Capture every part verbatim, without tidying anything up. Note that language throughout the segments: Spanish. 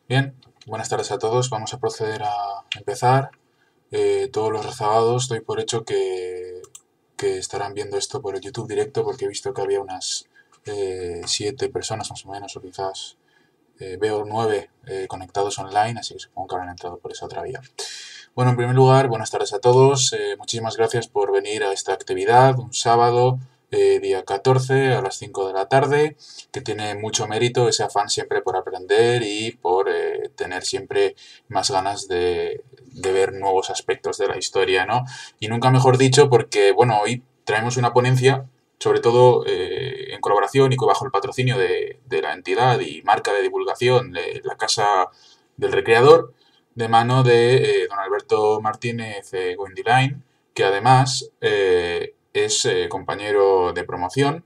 Bien, buenas tardes a todos. Vamos a proceder a empezar. Eh, todos los rezagados doy por hecho que, que estarán viendo esto por el YouTube directo porque he visto que había unas eh, siete personas más o menos, o quizás eh, veo nueve eh, conectados online, así que supongo que habrán entrado por esa otra vía. Bueno, en primer lugar, buenas tardes a todos. Eh, muchísimas gracias por venir a esta actividad, un sábado, eh, día catorce, a las cinco de la tarde, que tiene mucho mérito ese afán siempre por aprender y por eh, tener siempre más ganas de, de ver nuevos aspectos de la historia, ¿no? Y nunca mejor dicho porque, bueno, hoy traemos una ponencia, sobre todo eh, en colaboración y bajo el patrocinio de, de la entidad y marca de divulgación de la Casa del Recreador, de mano de eh, don Alberto Martínez eh, Goindilain, que además eh, es eh, compañero de promoción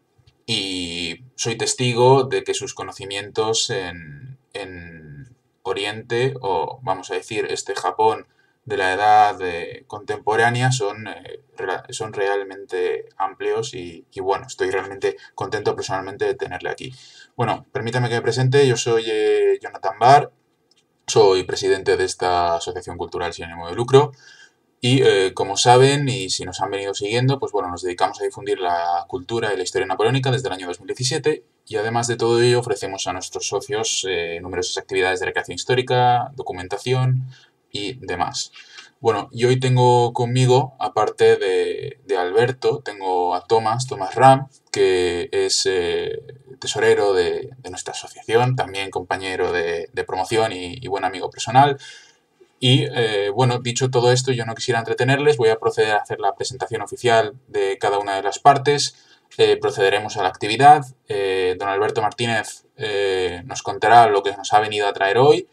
y soy testigo de que sus conocimientos en, en Oriente, o vamos a decir, este Japón de la edad eh, contemporánea, son, eh, son realmente amplios y, y, bueno, estoy realmente contento personalmente de tenerle aquí. Bueno, permítame que me presente, yo soy eh, Jonathan Barr, soy presidente de esta asociación cultural sin ánimo de lucro y, eh, como saben, y si nos han venido siguiendo, pues bueno, nos dedicamos a difundir la cultura y la historia napoleónica desde el año dos mil diecisiete y además de todo ello ofrecemos a nuestros socios eh, numerosas actividades de recreación histórica, documentación y demás. Bueno, y hoy tengo conmigo, aparte de, de Alberto, tengo a Tomás, Tomás Ram, que es eh, tesorero de, de nuestra asociación, también compañero de, de promoción y, y buen amigo personal. Y eh, bueno, dicho todo esto, yo no quisiera entretenerles, voy a proceder a hacer la presentación oficial de cada una de las partes, eh, procederemos a la actividad, eh, don Alberto Martínez eh, nos contará lo que nos ha venido a traer hoy.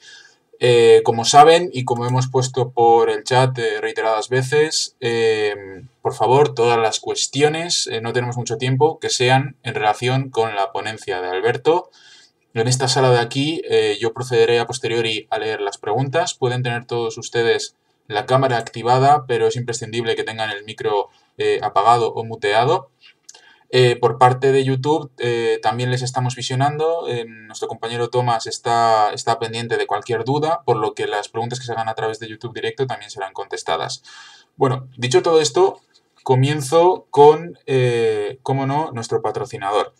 Eh, como saben y como hemos puesto por el chat eh, reiteradas veces, eh, por favor, todas las cuestiones, eh, no tenemos mucho tiempo, que sean en relación con la ponencia de Alberto. En esta sala de aquí eh, yo procederé a posteriori a leer las preguntas. Pueden tener todos ustedes la cámara activada, pero es imprescindible que tengan el micro eh, apagado o muteado. Eh, por parte de YouTube eh, también les estamos visionando. Eh, nuestro compañero Tomás está, está pendiente de cualquier duda, por lo que las preguntas que se hagan a través de YouTube directo también serán contestadas. Bueno, dicho todo esto, comienzo con, eh, cómo no, nuestro patrocinador,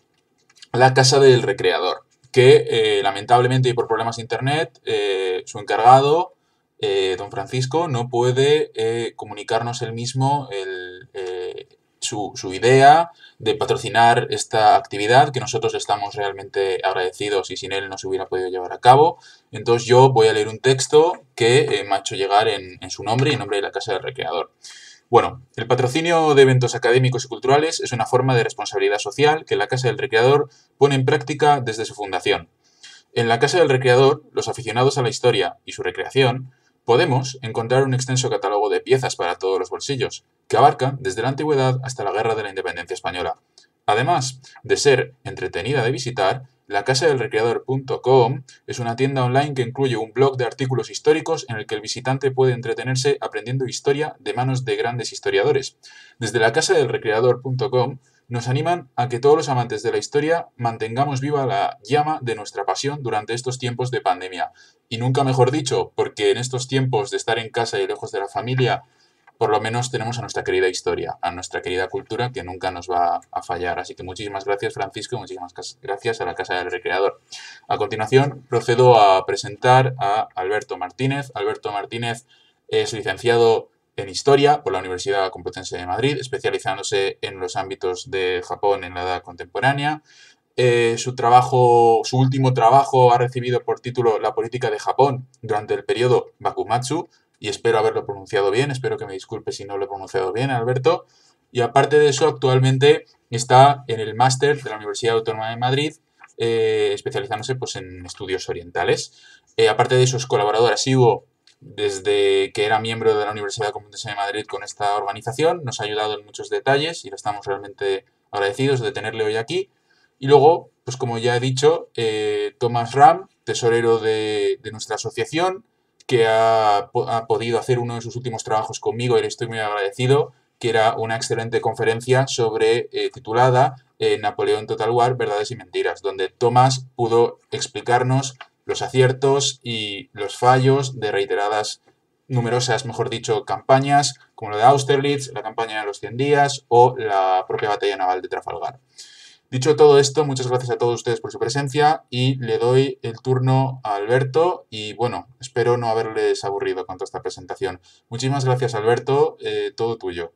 la Casa del Recreador, que eh, lamentablemente y por problemas de internet, eh, su encargado, eh, don Francisco, no puede eh, comunicarnos él mismo el, eh, su, su idea de patrocinar esta actividad, que nosotros estamos realmente agradecidos y sin él no se hubiera podido llevar a cabo. Entonces yo voy a leer un texto que eh, me ha hecho llegar en, en su nombre y en nombre de la Casa del Recreador. Bueno, el patrocinio de eventos académicos y culturales es una forma de responsabilidad social que la Casa del Recreador pone en práctica desde su fundación. En la Casa del Recreador, los aficionados a la historia y su recreación, podemos encontrar un extenso catálogo de piezas para todos los bolsillos, que abarcan desde la antigüedad hasta la Guerra de la Independencia Española. Además de ser entretenida de visitar, la casa del recreador punto com es una tienda online que incluye un blog de artículos históricos en el que el visitante puede entretenerse aprendiendo historia de manos de grandes historiadores. Desde la casa del recreador punto com nos animan a que todos los amantes de la historia mantengamos viva la llama de nuestra pasión durante estos tiempos de pandemia. Y nunca mejor dicho, porque en estos tiempos de estar en casa y lejos de la familia, por lo menos tenemos a nuestra querida historia, a nuestra querida cultura que nunca nos va a fallar. Así que muchísimas gracias, Francisco, y muchísimas gracias a la Casa del Recreador. A continuación procedo a presentar a Alberto Martínez. Alberto Martínez es licenciado en Historia por la Universidad Complutense de Madrid, especializándose en los ámbitos de Japón en la Edad Contemporánea. Eh, su trabajo, su último trabajo ha recibido por título La política de Japón durante el periodo Bakumatsu, y espero haberlo pronunciado bien, espero que me disculpe si no lo he pronunciado bien, Alberto. Y aparte de eso, actualmente está en el máster de la Universidad Autónoma de Madrid, eh, especializándose pues, en estudios orientales. Eh, aparte de eso, es colaborador asiduo desde que era miembro de la Universidad Complutense de Madrid con esta organización. Nos ha ayudado en muchos detalles y le estamos realmente agradecidos de tenerle hoy aquí. Y luego, pues como ya he dicho, eh, Tomás Ram, tesorero de, de nuestra asociación, que ha, ha podido hacer uno de sus últimos trabajos conmigo y le estoy muy agradecido, que era una excelente conferencia sobre, eh, titulada eh, Napoleón Total War, Verdades y Mentiras, donde Tomás pudo explicarnos los aciertos y los fallos de reiteradas, numerosas, mejor dicho, campañas, como lo de Austerlitz, la campaña de los cien días o la propia batalla naval de Trafalgar. Dicho todo esto, muchas gracias a todos ustedes por su presencia y le doy el turno a Alberto y bueno, espero no haberles aburrido con toda esta presentación. Muchísimas gracias, Alberto, eh, todo tuyo.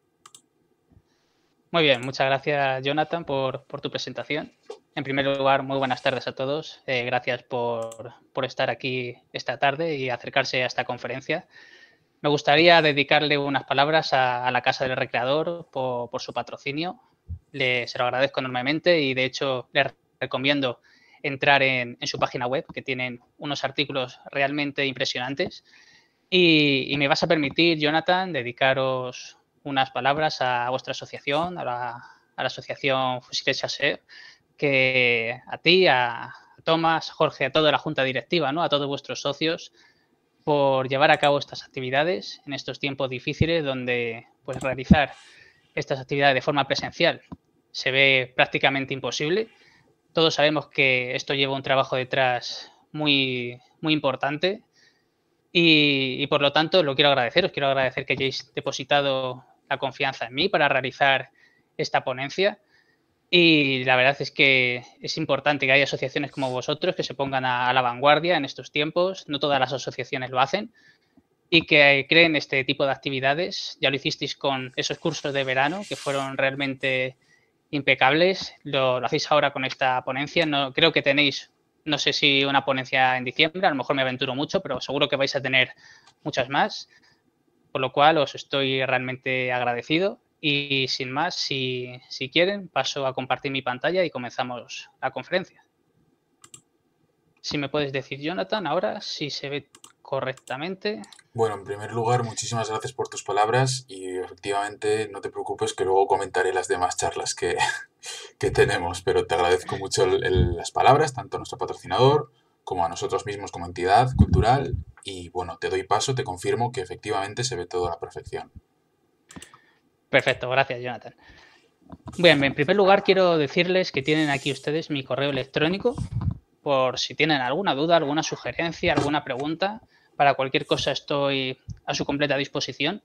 Muy bien, muchas gracias, Jonathan, por, por tu presentación. En primer lugar, muy buenas tardes a todos. Eh, gracias por, por estar aquí esta tarde y acercarse a esta conferencia. Me gustaría dedicarle unas palabras a, a la Casa del Recreador por, por su patrocinio. Le, se lo agradezco enormemente y, de hecho, les recomiendo entrar en, en su página web, que tienen unos artículos realmente impresionantes. Y, y me vas a permitir, Jonathan, dedicaros unas palabras a vuestra asociación, a la, a la asociación Fusiles Chasseur, que a ti, a, a Tomás, a Jorge, a toda la junta directiva, ¿no? A todos vuestros socios, por llevar a cabo estas actividades en estos tiempos difíciles donde pues realizar estas actividades de forma presencial se ve prácticamente imposible. Todos sabemos que esto lleva un trabajo detrás muy, muy importante y, y por lo tanto lo quiero agradecer. Os quiero agradecer que hayáis depositado la confianza en mí para realizar esta ponencia. Y la verdad es que es importante que haya asociaciones como vosotros que se pongan a, a la vanguardia en estos tiempos. No todas las asociaciones lo hacen y que creen este tipo de actividades. Ya lo hicisteis con esos cursos de verano que fueron realmente impecables. Lo, lo hacéis ahora con esta ponencia. No, creo que tenéis, no sé si una ponencia en diciembre, a lo mejor me aventuro mucho, pero seguro que vais a tener muchas más. Por lo cual os estoy realmente agradecido. Y sin más, si, si quieren, paso a compartir mi pantalla y comenzamos la conferencia. Si me puedes decir, Jonathan, ahora si se ve correctamente. Bueno, en primer lugar, muchísimas gracias por tus palabras y efectivamente no te preocupes que luego comentaré las demás charlas que, que tenemos, pero te agradezco mucho el, el, las palabras, tanto a nuestro patrocinador como a nosotros mismos como entidad cultural y bueno, te doy paso, te confirmo que efectivamente se ve todo a la perfección. Perfecto, gracias, Jonathan. Bien, en primer lugar quiero decirles que tienen aquí ustedes mi correo electrónico por si tienen alguna duda, alguna sugerencia, alguna pregunta. Para cualquier cosa estoy a su completa disposición.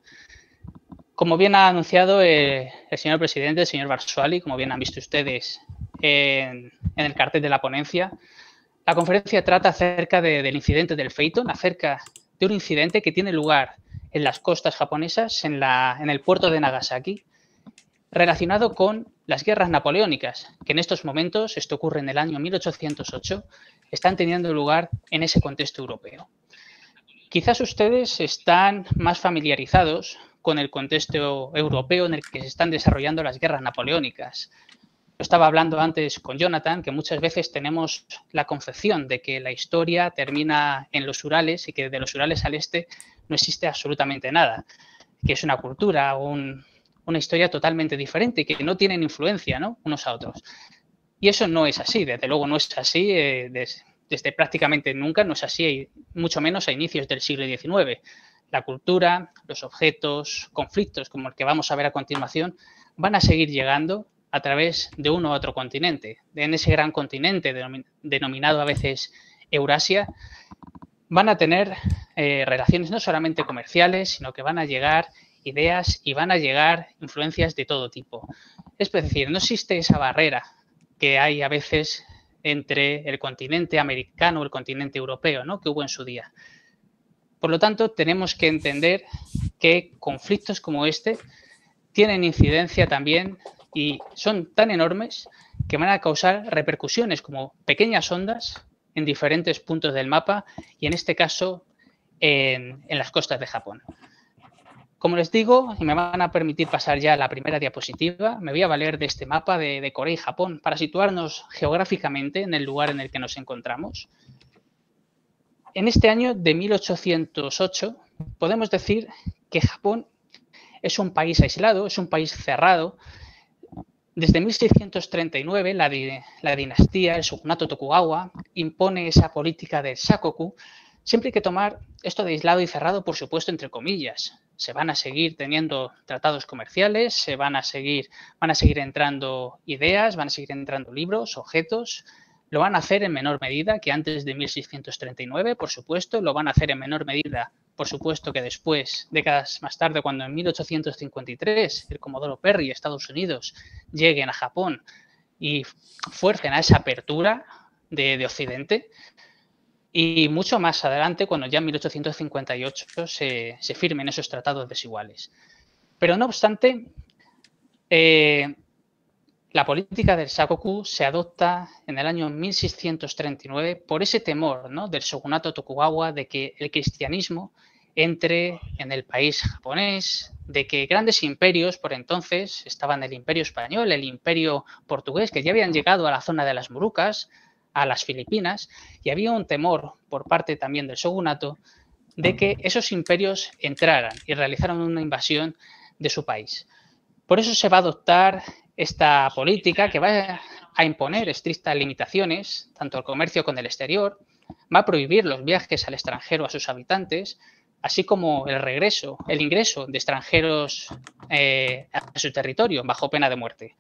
Como bien ha anunciado eh, el señor presidente, el señor Barsuali, como bien han visto ustedes en, en el cartel de la ponencia, la conferencia trata acerca de, del incidente del Phaeton, acerca de un incidente que tiene lugar en las costas japonesas, en, la, en el puerto de Nagasaki, relacionado con las guerras napoleónicas, que en estos momentos, esto ocurre en el año mil ochocientos ocho, están teniendo lugar en ese contexto europeo. Quizás ustedes están más familiarizados con el contexto europeo en el que se están desarrollando las guerras napoleónicas. Yo estaba hablando antes con Jonathan que muchas veces tenemos la concepción de que la historia termina en los Urales y que de los Urales al este no existe absolutamente nada, que es una cultura, un, una historia totalmente diferente y que no tienen influencia, ¿no?, unos a otros. Y eso no es así, desde luego no es así, eh, desde, desde prácticamente nunca no es así, mucho menos a inicios del siglo diecinueve. La cultura, los objetos, conflictos como el que vamos a ver a continuación, van a seguir llegando a través de uno u otro continente. En ese gran continente denominado a veces Eurasia, van a tener eh, relaciones no solamente comerciales, sino que van a llegar ideas y van a llegar influencias de todo tipo. Es decir, no existe esa barrera que hay a veces entre el continente americano y el continente europeo, ¿no?, que hubo en su día. Por lo tanto, tenemos que entender que conflictos como este tienen incidencia también y son tan enormes que van a causar repercusiones como pequeñas ondas en diferentes puntos del mapa y en este caso en, en las costas de Japón. Como les digo, y me van a permitir pasar ya a la primera diapositiva, me voy a valer de este mapa de, de Corea y Japón para situarnos geográficamente en el lugar en el que nos encontramos. En este año de mil ochocientos ocho podemos decir que Japón es un país aislado, es un país cerrado. Desde mil seiscientos treinta y nueve la, la dinastía, el shogunato Tokugawa, impone esa política del Sakoku. Siempre hay que tomar esto de aislado y cerrado, por supuesto, entre comillas. Se van a seguir teniendo tratados comerciales, se van a seguir, van a seguir entrando ideas, van a seguir entrando libros, objetos, Lo van a hacer en menor medida que antes de mil seiscientos treinta y nueve, por supuesto. Lo van a hacer en menor medida, por supuesto, que después, décadas más tarde, cuando en mil ochocientos cincuenta y tres el Comodoro Perry y Estados Unidos lleguen a Japón y fuercen a esa apertura de, de Occidente. Y mucho más adelante, cuando ya en mil ochocientos cincuenta y ocho se, se firmen esos tratados desiguales. Pero no obstante, eh, la política del Sakoku se adopta en el año mil seiscientos treinta y nueve por ese temor, ¿no?, del shogunato Tokugawa de que el cristianismo entre en el país japonés, de que grandes imperios por entonces estaban el imperio español, el imperio portugués, que ya habían llegado a la zona de las Molucas, a las Filipinas, y había un temor por parte también del shogunato de que esos imperios entraran y realizaran una invasión de su país. Por eso se va a adoptar esta política que va a imponer estrictas limitaciones, tanto al comercio con el exterior, va a prohibir los viajes al extranjero a sus habitantes, así como el regreso, el ingreso de extranjeros eh, a su territorio bajo pena de muerte.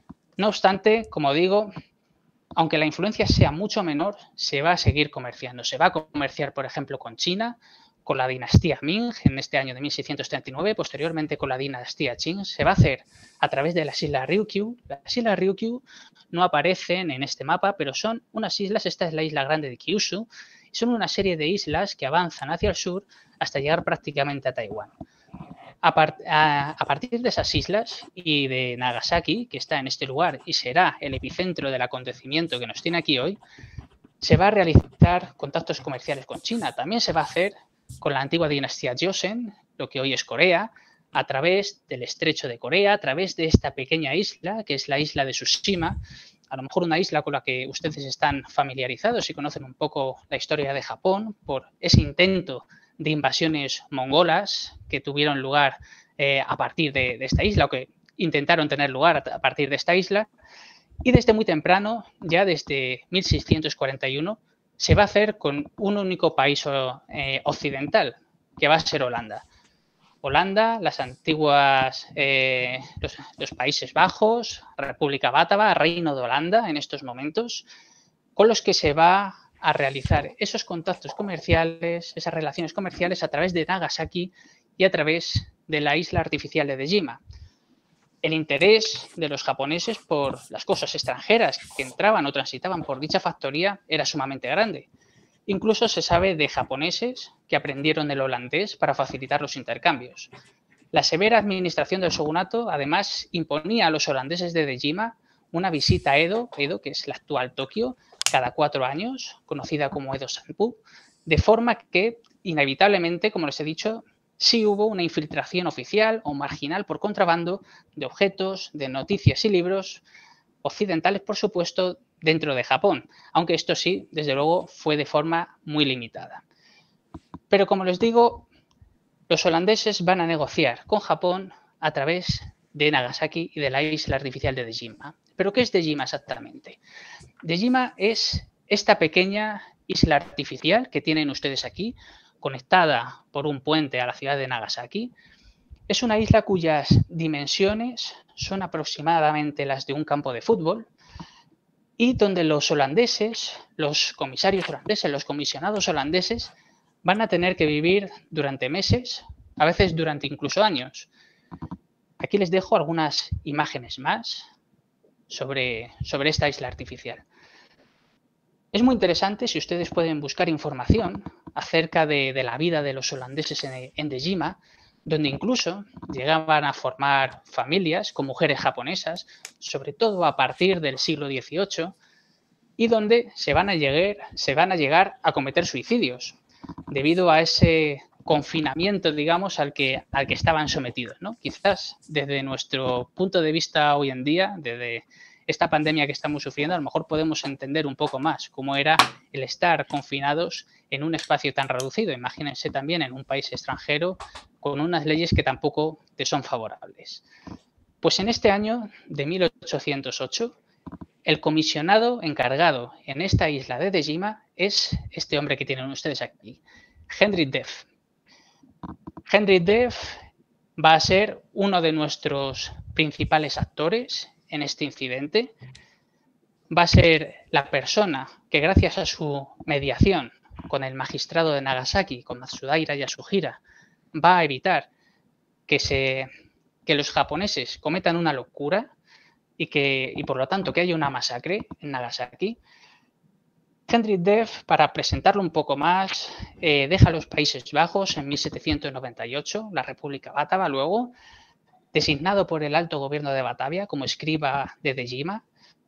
No obstante, como digo, aunque la influencia sea mucho menor, se va a seguir comerciando. Se va a comerciar, por ejemplo, con China, con la dinastía Ming en este año de mil seiscientos treinta y nueve, posteriormente con la dinastía Qing. Se va a hacer a través de las islas Ryukyu. Las islas Ryukyu no aparecen en este mapa, pero son unas islas, esta es la isla grande de Kyushu, y son una serie de islas que avanzan hacia el sur hasta llegar prácticamente a Taiwán. A, part a, a partir de esas islas y de Nagasaki, que está en este lugar y será el epicentro del acontecimiento que nos tiene aquí hoy, se va a realizar contactos comerciales con China. También se va a hacer con la antigua dinastía Joseon, lo que hoy es Corea, a través del estrecho de Corea, a través de esta pequeña isla, que es la isla de Tsushima, a lo mejor una isla con la que ustedes están familiarizados y conocen un poco la historia de Japón por ese intento de invasiones mongolas que tuvieron lugar eh, a partir de, de esta isla, o que intentaron tener lugar a, a partir de esta isla. Y desde muy temprano, ya desde mil seiscientos cuarenta y uno, se va a hacer con un único país eh, occidental, que va a ser Holanda. Holanda, las antiguas, eh, los, los Países Bajos, República Bátava, Reino de Holanda en estos momentos, con los que se va a realizar esos contactos comerciales, esas relaciones comerciales a través de Nagasaki y a través de la isla artificial de Dejima. El interés de los japoneses por las cosas extranjeras que entraban o transitaban por dicha factoría era sumamente grande. Incluso se sabe de japoneses que aprendieron el holandés para facilitar los intercambios. La severa administración del shogunato, además, imponía a los holandeses de Dejima una visita a Edo, Edo, que es la actual Tokio, cada cuatro años, conocida como Edo Sanpu, de forma que, inevitablemente, como les he dicho, sí hubo una infiltración oficial o marginal por contrabando de objetos, de noticias y libros occidentales, por supuesto, dentro de Japón, aunque esto sí, desde luego, fue de forma muy limitada. Pero como les digo, los holandeses van a negociar con Japón a través de Nagasaki y de la isla artificial de Dejima. ¿Pero qué es Dejima exactamente? Dejima es esta pequeña isla artificial que tienen ustedes aquí, conectada por un puente a la ciudad de Nagasaki. Es una isla cuyas dimensiones son aproximadamente las de un campo de fútbol y donde los holandeses, los comisarios holandeses, los comisionados holandeses van a tener que vivir durante meses, a veces durante incluso años. Aquí les dejo algunas imágenes más sobre, sobre esta isla artificial. Es muy interesante si ustedes pueden buscar información acerca de, de la vida de los holandeses en, en Dejima, donde incluso llegaban a formar familias con mujeres japonesas, sobre todo a partir del siglo dieciocho, y donde se van a llegar, se van a, llegar a cometer suicidios debido a ese confinamiento, digamos, al que, al que estaban sometidos, ¿no? Quizás desde nuestro punto de vista hoy en día, desde esta pandemia que estamos sufriendo, a lo mejor podemos entender un poco más cómo era el estar confinados en un espacio tan reducido. Imagínense también en un país extranjero con unas leyes que tampoco te son favorables. Pues en este año de mil ochocientos ocho, el comisionado encargado en esta isla de Dejima es este hombre que tienen ustedes aquí, Hendrik Def. Hendrik Def va a ser uno de nuestros principales actores en este incidente. va a ser la persona que, gracias a su mediación con el magistrado de Nagasaki, con Matsudaira Yasuhira, va a evitar que, se, que los japoneses cometan una locura y, que, y por lo tanto que haya una masacre en Nagasaki. Hendrik Def, para presentarlo un poco más, eh, deja los Países Bajos en mil setecientos noventa y ocho, la República Bátava, luego, designado por el alto gobierno de Batavia como escriba de Dejima,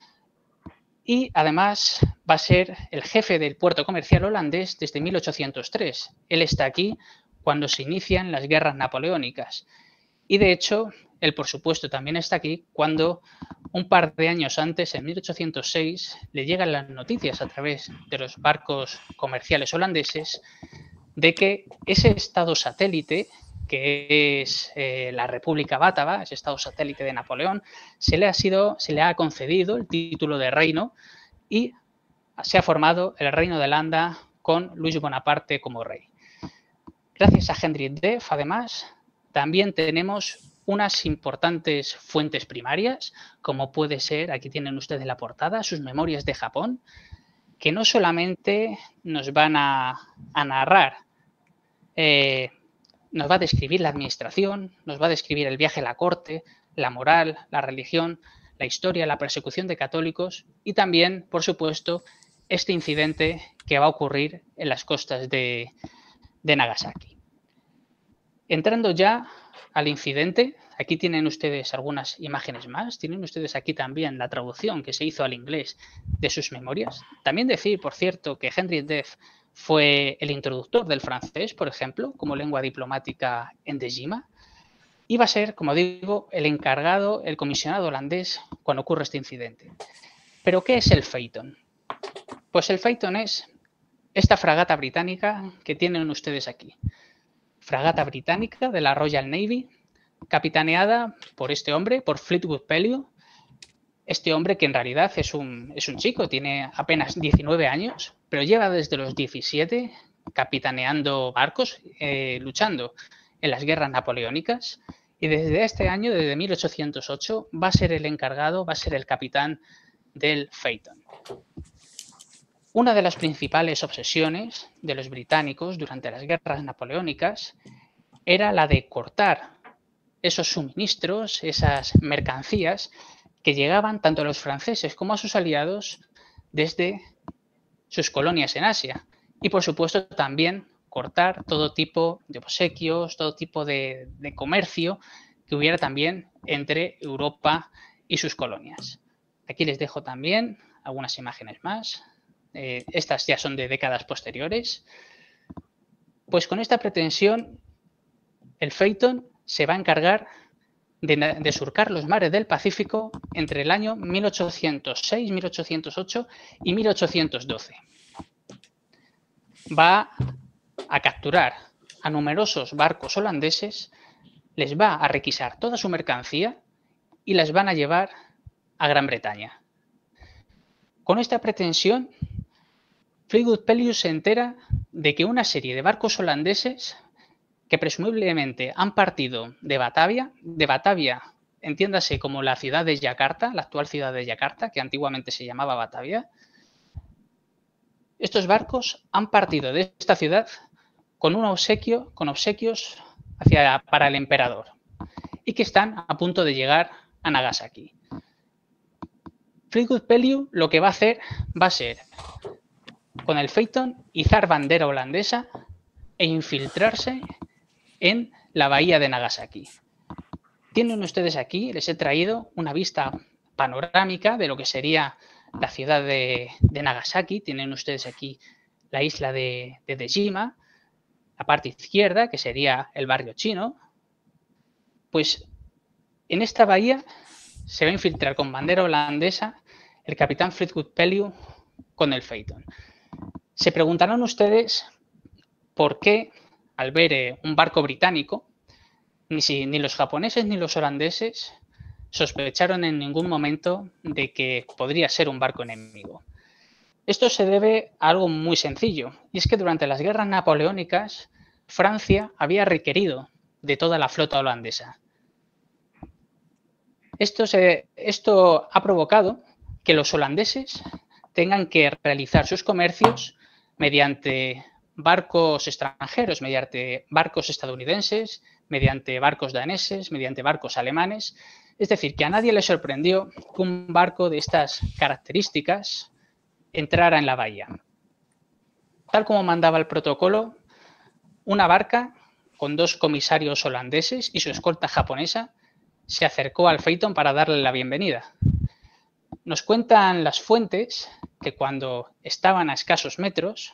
y además va a ser el jefe del puerto comercial holandés desde mil ochocientos tres. Él está aquí cuando se inician las guerras napoleónicas. Y de hecho, él por supuesto también está aquí cuando un par de años antes, en mil ochocientos seis, le llegan las noticias a través de los barcos comerciales holandeses de que ese estado satélite, que es eh, la República Bátava, ese estado satélite de Napoleón, se le, ha sido, se le ha concedido el título de reino y se ha formado el Reino de Holanda con Luis Bonaparte como rey. Gracias a Hendrik Def, además, también tenemos unas importantes fuentes primarias, como puede ser, aquí tienen ustedes la portada, sus memorias de Japón, que no solamente nos van a, a narrar, eh, nos va a describir la administración, nos va a describir el viaje a la corte, la moral, la religión, la historia, la persecución de católicos y también, por supuesto, este incidente que va a ocurrir en las costas de, de Nagasaki. Entrando ya al incidente, aquí tienen ustedes algunas imágenes más, tienen ustedes aquí también la traducción que se hizo al inglés de sus memorias. También decir, por cierto, que Hendrik Def fue el introductor del francés, por ejemplo, como lengua diplomática en Dejima, y va a ser, como digo, el encargado, el comisionado holandés cuando ocurre este incidente. ¿Pero qué es el Phaeton? Pues el Phaeton es esta fragata británica que tienen ustedes aquí. Fragata británica de la Royal Navy, capitaneada por este hombre, por Fleetwood Pellew. Este hombre que en realidad es un, es un chico, tiene apenas diecinueve años, pero lleva desde los diecisiete capitaneando barcos, eh, luchando en las guerras napoleónicas. Y desde este año, desde mil ochocientos ocho, va a ser el encargado, va a ser el capitán del Phaeton. Una de las principales obsesiones de los británicos durante las guerras napoleónicas era la de cortar esos suministros, esas mercancías que llegaban tanto a los franceses como a sus aliados desde sus colonias en Asia. Y por supuesto también cortar todo tipo de obsequios, todo tipo de, de comercio que hubiera también entre Europa y sus colonias. Aquí les dejo también algunas imágenes más. Eh, estas ya son de décadas posteriores. Pues con esta pretensión, el Phaeton se va a encargar de, de surcar los mares del Pacífico entre el año mil ochocientos seis, mil ochocientos ocho y mil ochocientos doce. Va a capturar a numerosos barcos holandeses, les va a requisar toda su mercancía y las van a llevar a Gran Bretaña. Con esta pretensión, Fleetwood Pellew se entera de que una serie de barcos holandeses que presumiblemente han partido de Batavia, de Batavia, entiéndase como la ciudad de Yakarta, la actual ciudad de Yakarta, que antiguamente se llamaba Batavia. Estos barcos han partido de esta ciudad con un obsequio, con obsequios hacia, para el emperador y que están a punto de llegar a Nagasaki. Fleetwood Pellew lo que va a hacer va a ser, con el Phaeton, izar bandera holandesa e infiltrarse en la bahía de Nagasaki. Tienen ustedes aquí, les he traído una vista panorámica de lo que sería la ciudad de, de Nagasaki. Tienen ustedes aquí la isla de, de Dejima, la parte izquierda, que sería el barrio chino. Pues en esta bahía se va a infiltrar con bandera holandesa el capitán Fleetwood Pellew con el Phaeton. Se preguntarán ustedes por qué, al ver eh, un barco británico, ni, si, ni los japoneses ni los holandeses sospecharon en ningún momento de que podría ser un barco enemigo. Esto se debe a algo muy sencillo, y es que durante las guerras napoleónicas, Francia había requerido de toda la flota holandesa. Esto, se, esto ha provocado que los holandeses tengan que realizar sus comercios mediante barcos extranjeros, mediante barcos estadounidenses, mediante barcos daneses, mediante barcos alemanes. Es decir, que a nadie le sorprendió que un barco de estas características entrara en la bahía. Tal como mandaba el protocolo, una barca con dos comisarios holandeses y su escolta japonesa se acercó al Phaeton para darle la bienvenida. Nos cuentan las fuentes que cuando estaban a escasos metros,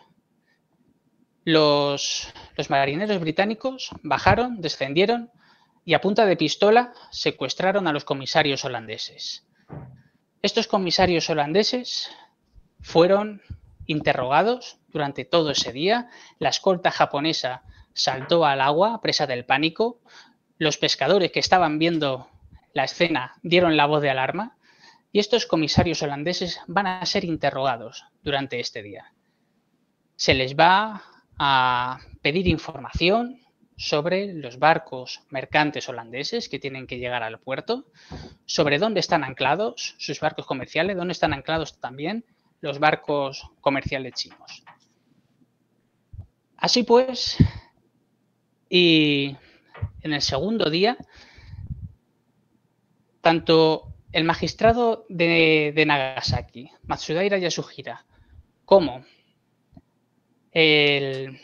los, los marineros británicos bajaron, descendieron y a punta de pistola secuestraron a los comisarios holandeses. Estos comisarios holandeses fueron interrogados durante todo ese día. La escolta japonesa saltó al agua, presa del pánico. Los pescadores que estaban viendo la escena dieron la voz de alarma y estos comisarios holandeses van a ser interrogados durante este día. Se les va a pedir información sobre los barcos mercantes holandeses que tienen que llegar al puerto, sobre dónde están anclados sus barcos comerciales, dónde están anclados también los barcos comerciales chinos. Así pues, y en el segundo día, tanto el magistrado de, de Nagasaki, Matsudaira Yasuhira, como el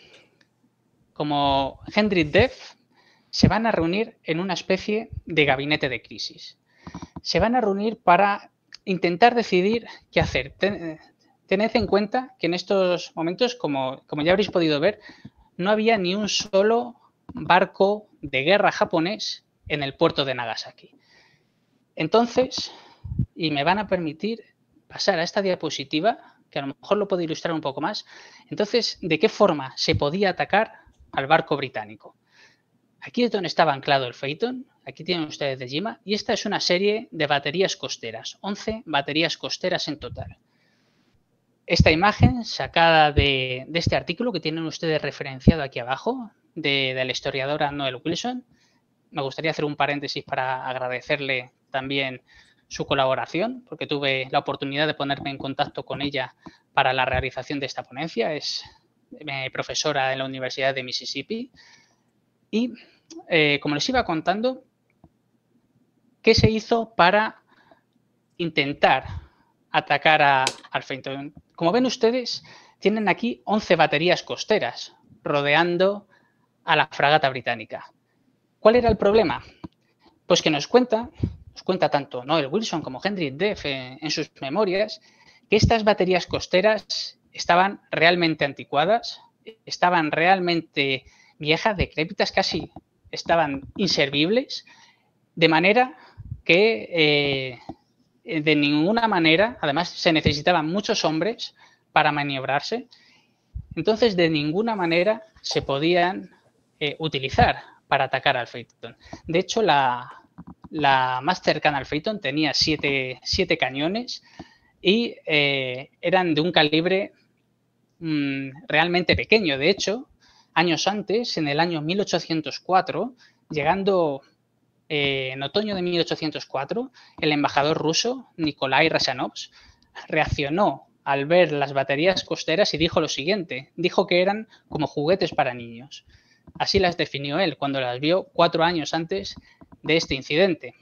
como Henry Deff se van a reunir en una especie de gabinete de crisis. Se van a reunir para intentar decidir qué hacer. Ten, tened en cuenta que en estos momentos, como, como ya habréis podido ver, no había ni un solo barco de guerra japonés en el puerto de Nagasaki. Entonces, y me van a permitir pasar a esta diapositiva, que a lo mejor lo puedo ilustrar un poco más. Entonces, ¿de qué forma se podía atacar al barco británico? Aquí es donde estaba anclado el Phaeton, aquí tienen ustedes de Jima, y esta es una serie de baterías costeras, once baterías costeras en total. Esta imagen sacada de, de este artículo que tienen ustedes referenciado aquí abajo, de, de la historiadora Noel Wilson. Me gustaría hacer un paréntesis para agradecerle también su colaboración, porque tuve la oportunidad de ponerme en contacto con ella para la realización de esta ponencia. Es eh, profesora en la Universidad de Mississippi. Y, eh, como les iba contando, ¿qué se hizo para intentar atacar a, al Phaeton? Como ven ustedes, tienen aquí once baterías costeras rodeando a la fragata británica. ¿Cuál era el problema? Pues que nos cuenta, nos cuenta tanto Noel Wilson como Henry Deff en, en sus memorias, que estas baterías costeras estaban realmente anticuadas, estaban realmente viejas, decrépitas, casi estaban inservibles, de manera que eh, de ninguna manera, además se necesitaban muchos hombres para maniobrarse, entonces de ninguna manera se podían eh, utilizar para atacar al Phaeton. De hecho, la, la más cercana al Phaeton tenía siete, siete cañones y eh, eran de un calibre mmm, realmente pequeño. De hecho, años antes, en el año mil ochocientos cuatro, llegando eh, en otoño de mil ochocientos cuatro, el embajador ruso, Nikolai Rasanovs, reaccionó al ver las baterías costeras y dijo lo siguiente, dijo que eran como juguetes para niños. Así las definió él cuando las vio cuatro años antes de este incidente.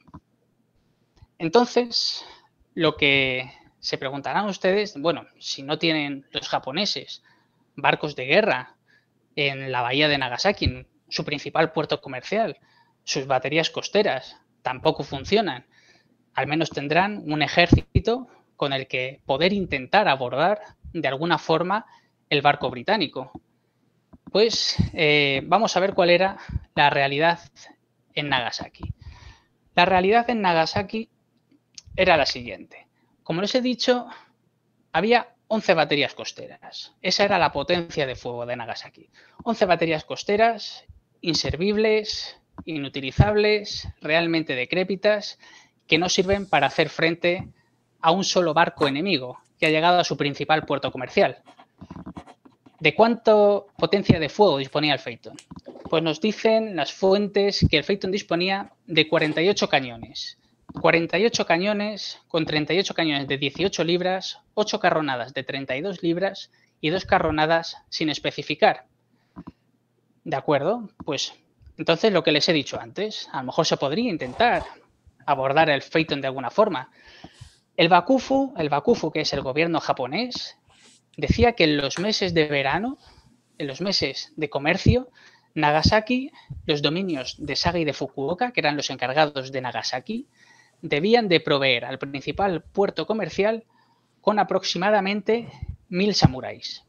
Entonces, lo que se preguntarán ustedes, bueno, si no tienen los japoneses barcos de guerra en la bahía de Nagasaki, su principal puerto comercial, sus baterías costeras tampoco funcionan, al menos tendrán un ejército con el que poder intentar abordar de alguna forma el barco británico. Pues eh, vamos a ver cuál era la realidad en Nagasaki. La realidad en Nagasaki era la siguiente. Como les he dicho, había once baterías costeras. Esa era la potencia de fuego de Nagasaki. once baterías costeras, inservibles, inutilizables, realmente decrépitas, que no sirven para hacer frente a un solo barco enemigo que ha llegado a su principal puerto comercial. ¿De cuánta potencia de fuego disponía el Phaeton? Pues nos dicen las fuentes que el Phaeton disponía de cuarenta y ocho cañones, cuarenta y ocho cañones con treinta y ocho cañones de dieciocho libras, ocho carronadas de treinta y dos libras y dos carronadas sin especificar. ¿De acuerdo? Pues entonces lo que les he dicho antes, a lo mejor se podría intentar abordar el Phaeton de alguna forma. El Bakufu, el Bakufu, que es el gobierno japonés, decía que en los meses de verano, en los meses de comercio, Nagasaki, los dominios de Saga y de Fukuoka, que eran los encargados de Nagasaki, debían de proveer al principal puerto comercial con aproximadamente mil samuráis.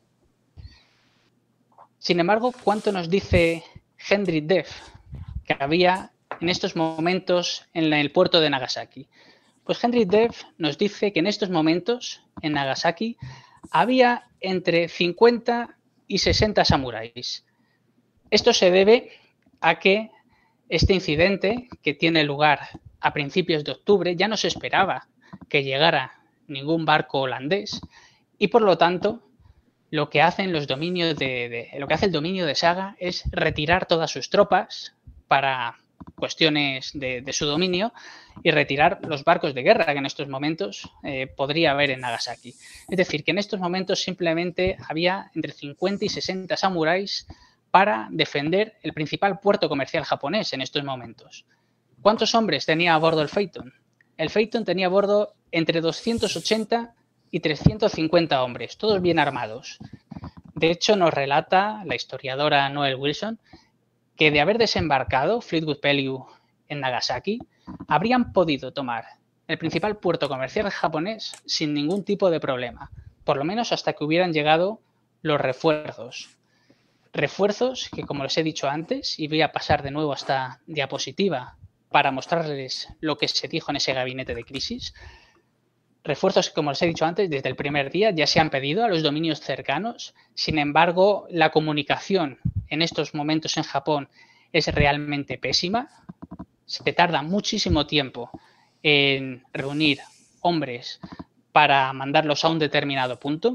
Sin embargo, ¿cuánto nos dice Henry Deff que había en estos momentos en el puerto de Nagasaki? Pues Henry Deff nos dice que en estos momentos en Nagasaki había entre cincuenta y sesenta samuráis. Esto se debe a que este incidente, que tiene lugar a principios de octubre, ya no se esperaba que llegara ningún barco holandés y por lo tanto lo que hacen los dominios de, de lo que hace el dominio de Saga es retirar todas sus tropas para cuestiones de, de su dominio y retirar los barcos de guerra que en estos momentos eh, podría haber en Nagasaki. Es decir, que en estos momentos simplemente había entre cincuenta y sesenta samuráis para defender el principal puerto comercial japonés en estos momentos. ¿Cuántos hombres tenía a bordo el Phaeton? El Phaeton tenía a bordo entre doscientos ochenta y trescientos cincuenta hombres, todos bien armados. De hecho, nos relata la historiadora Noel Wilson que de haber desembarcado Fleetwood Pellew en Nagasaki, habrían podido tomar el principal puerto comercial japonés sin ningún tipo de problema, por lo menos hasta que hubieran llegado los refuerzos. Refuerzos que, como les he dicho antes, y voy a pasar de nuevo a esta diapositiva para mostrarles lo que se dijo en ese gabinete de crisis. Refuerzos que, como les he dicho antes, desde el primer día ya se han pedido a los dominios cercanos. Sin embargo, la comunicación en estos momentos en Japón es realmente pésima. Se tarda muchísimo tiempo en reunir hombres para mandarlos a un determinado punto.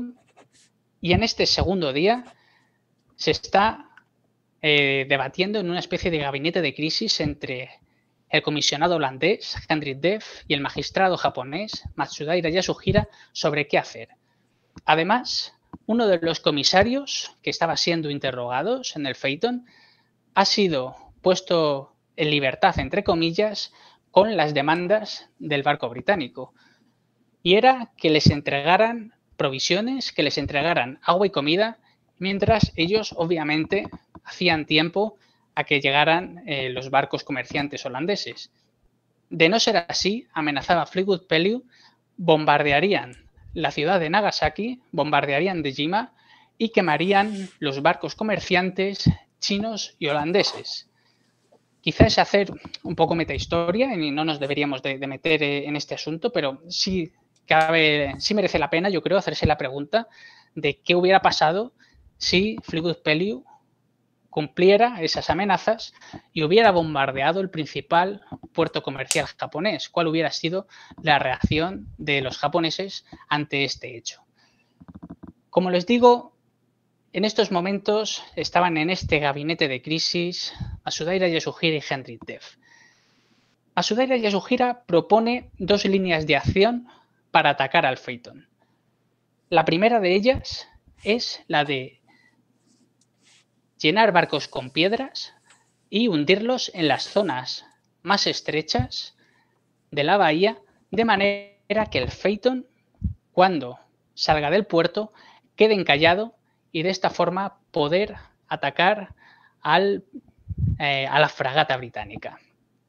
Y en este segundo día se está eh, debatiendo en una especie de gabinete de crisis entre el comisionado holandés, Henry Deff, y el magistrado japonés, Matsudaira Yasuhira, sobre qué hacer. Además, uno de los comisarios que estaba siendo interrogados en el Phaeton ha sido puesto en libertad, entre comillas, con las demandas del barco británico. Y era que les entregaran provisiones, que les entregaran agua y comida, mientras ellos, obviamente, hacían tiempo a que llegaran eh, los barcos comerciantes holandeses. De no ser así, amenazaba Fleetwood Pellew, bombardearían la ciudad de Nagasaki, bombardearían Dejima y quemarían los barcos comerciantes chinos y holandeses. Quizás es hacer un poco metahistoria y no nos deberíamos de, de meter en este asunto, pero sí, cabe, sí merece la pena, yo creo, hacerse la pregunta de qué hubiera pasado si Fleetwood Pellew cumpliera esas amenazas y hubiera bombardeado el principal puerto comercial japonés. ¿Cuál hubiera sido la reacción de los japoneses ante este hecho? Como les digo, en estos momentos estaban en este gabinete de crisis Matsudaira Yasuhira y Henry Deff. Matsudaira Yasuhira propone dos líneas de acción para atacar al Phaeton. La primera de ellas es la de llenar barcos con piedras y hundirlos en las zonas más estrechas de la bahía, de manera que el Phaeton, cuando salga del puerto, quede encallado y de esta forma poder atacar al, eh, a la fragata británica.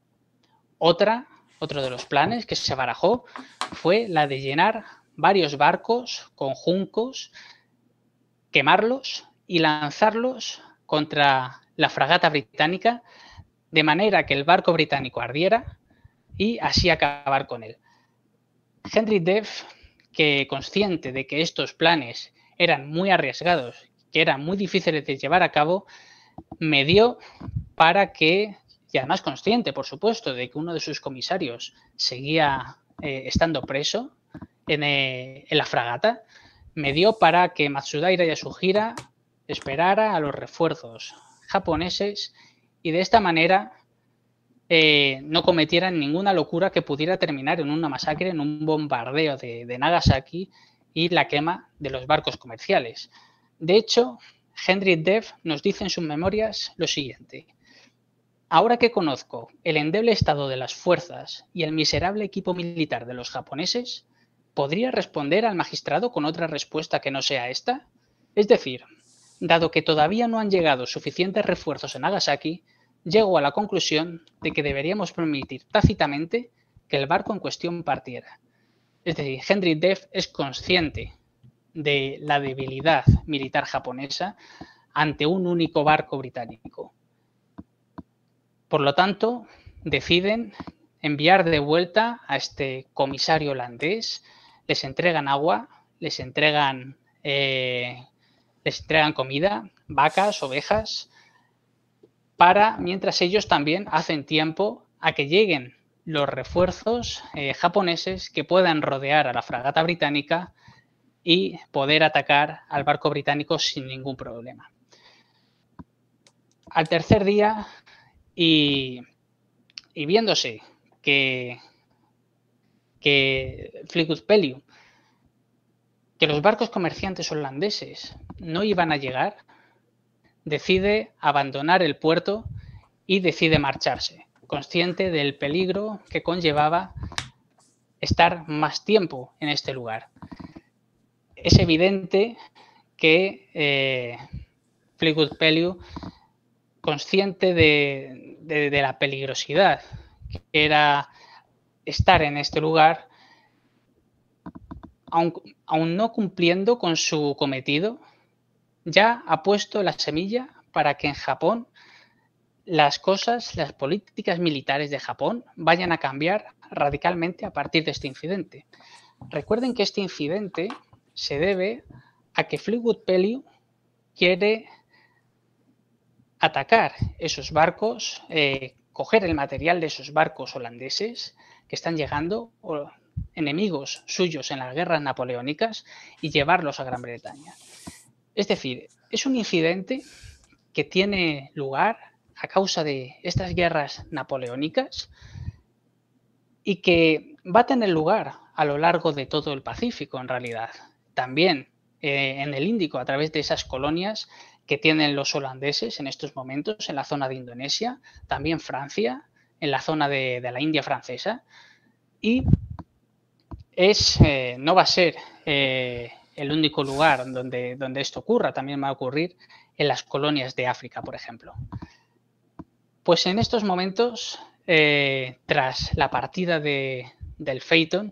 Otra, otro de los planes que se barajó fue la de llenar varios barcos con juncos, quemarlos y lanzarlos contra la fragata británica, de manera que el barco británico ardiera y así acabar con él. Henry Deff, que consciente de que estos planes eran muy arriesgados, que eran muy difíciles de llevar a cabo, medió para que, y además consciente, por supuesto, de que uno de sus comisarios seguía eh, estando preso en, eh, en la fragata, medió para que Matsudaira Yasuhira esperara a los refuerzos japoneses y de esta manera eh, no cometieran ninguna locura que pudiera terminar en una masacre, en un bombardeo de, de Nagasaki y la quema de los barcos comerciales. De hecho, Henry Dev nos dice en sus memorias lo siguiente: ahora que conozco el endeble estado de las fuerzas y el miserable equipo militar de los japoneses, ¿podría responder al magistrado con otra respuesta que no sea esta? Es decir, dado que todavía no han llegado suficientes refuerzos en Nagasaki, llego a la conclusión de que deberíamos permitir tácitamente que el barco en cuestión partiera. Es decir, Henry Dev es consciente de la debilidad militar japonesa ante un único barco británico. Por lo tanto, deciden enviar de vuelta a este comisario holandés, les entregan agua, les entregan, eh, les entregan comida, vacas, ovejas, para mientras ellos también hacen tiempo a que lleguen los refuerzos eh, japoneses que puedan rodear a la fragata británica y poder atacar al barco británico sin ningún problema. Al tercer día, y, y viéndose que, que Fleetwood Pellew, que los barcos comerciantes holandeses no iban a llegar, decide abandonar el puerto y decide marcharse, consciente del peligro que conllevaba estar más tiempo en este lugar. Es evidente que eh, Fleetwood Pellew, consciente de, de, de la peligrosidad que era estar en este lugar, aun, aun no cumpliendo con su cometido, ya ha puesto la semilla para que en Japón las cosas, las políticas militares de Japón vayan a cambiar radicalmente a partir de este incidente. Recuerden que este incidente se debe a que Fleetwood Pellew quiere atacar esos barcos, eh, coger el material de esos barcos holandeses que están llegando, o enemigos suyos en las guerras napoleónicas, y llevarlos a Gran Bretaña. Es decir, es un incidente que tiene lugar a causa de estas guerras napoleónicas y que va a tener lugar a lo largo de todo el Pacífico, en realidad. También eh, en el Índico, a través de esas colonias que tienen los holandeses en estos momentos en la zona de Indonesia, también Francia, en la zona de, de la India francesa, y es, eh, no va a ser eh, el único lugar donde, donde esto ocurra, también va a ocurrir en las colonias de África, por ejemplo. Pues en estos momentos, eh, tras la partida de, del Phaeton,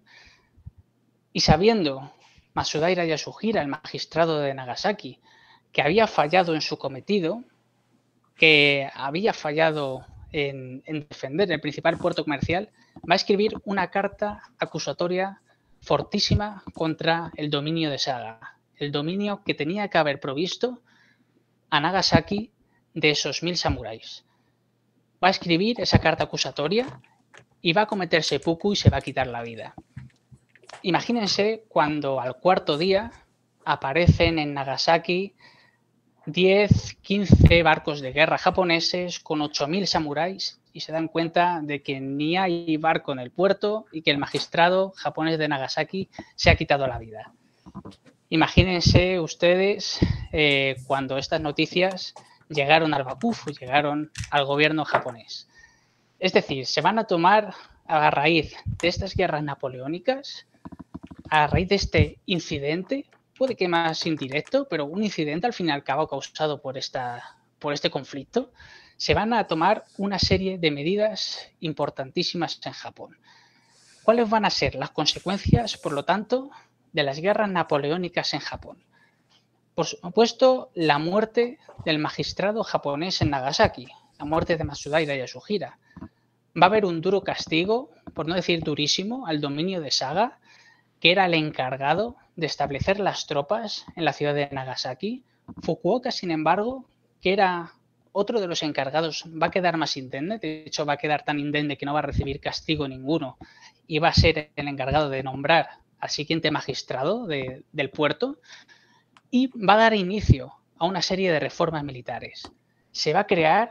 y sabiendo Matsudaira Yasuhira, el magistrado de Nagasaki, que había fallado en su cometido, que había fallado en, en defender el principal puerto comercial, va a escribir una carta acusatoria fortísima contra el dominio de Saga, el dominio que tenía que haber provisto a Nagasaki de esos mil samuráis. Va a escribir esa carta acusatoria y va a cometer seppuku y se va a quitar la vida. Imagínense cuando al cuarto día aparecen en Nagasaki diez, quince barcos de guerra japoneses con ocho mil samuráis y se dan cuenta de que ni hay barco en el puerto y que el magistrado japonés de Nagasaki se ha quitado la vida. Imagínense ustedes eh, cuando estas noticias llegaron al Bakufu, llegaron al gobierno japonés. Es decir, se van a tomar a raíz de estas guerras napoleónicas, a raíz de este incidente, puede que más indirecto, pero un incidente al fin y al cabo causado por, esta, por este conflicto, se van a tomar una serie de medidas importantísimas en Japón. ¿Cuáles van a ser las consecuencias, por lo tanto, de las guerras napoleónicas en Japón? Por supuesto, la muerte del magistrado japonés en Nagasaki, la muerte de Matsudaira Yasuhira. Va a haber un duro castigo, por no decir durísimo, al dominio de Saga, que era el encargado de establecer las tropas en la ciudad de Nagasaki. Fukuoka, sin embargo, que era otro de los encargados, va a quedar más indemne, de hecho va a quedar tan indemne que no va a recibir castigo ninguno y va a ser el encargado de nombrar al siguiente magistrado de, del puerto, y va a dar inicio a una serie de reformas militares. Se va a crear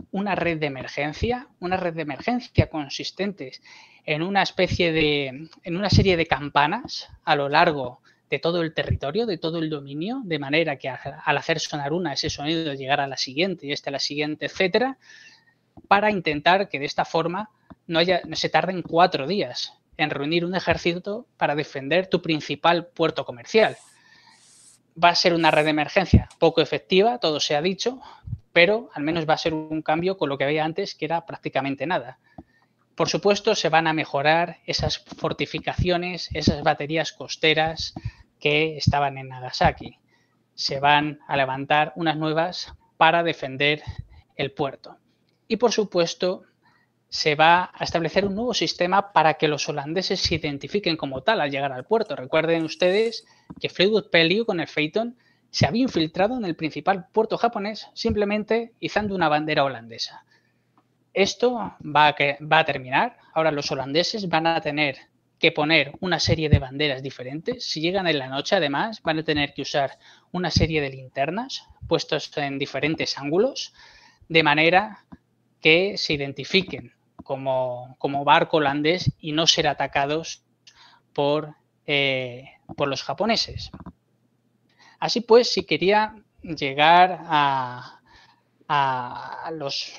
una red de emergencia, una red de emergencia consistente en una especie de, en una serie de campanas a lo largo de todo el territorio, de todo el dominio, de manera que al hacer sonar una, ese sonido llegara a la siguiente y esta a la siguiente, etcétera, para intentar que de esta forma no, haya, no se tarden cuatro días en reunir un ejército para defender tu principal puerto comercial. Va a ser una red de emergencia poco efectiva, todo se ha dicho, pero al menos va a ser un cambio con lo que había antes, que era prácticamente nada. Por supuesto, se van a mejorar esas fortificaciones, esas baterías costeras que estaban en Nagasaki. Se van a levantar unas nuevas para defender el puerto. Y, por supuesto, se va a establecer un nuevo sistema para que los holandeses se identifiquen como tal al llegar al puerto. Recuerden ustedes que Fleetwood Pellew con el Phaeton se había infiltrado en el principal puerto japonés simplemente izando una bandera holandesa. Esto va a, que, va a terminar. Ahora los holandeses van a tener que poner una serie de banderas diferentes. Si llegan en la noche, además, van a tener que usar una serie de linternas puestos en diferentes ángulos, de manera que se identifiquen como, como barco holandés y no ser atacados por, eh, por los japoneses. Así pues, si quería llegar a, a los...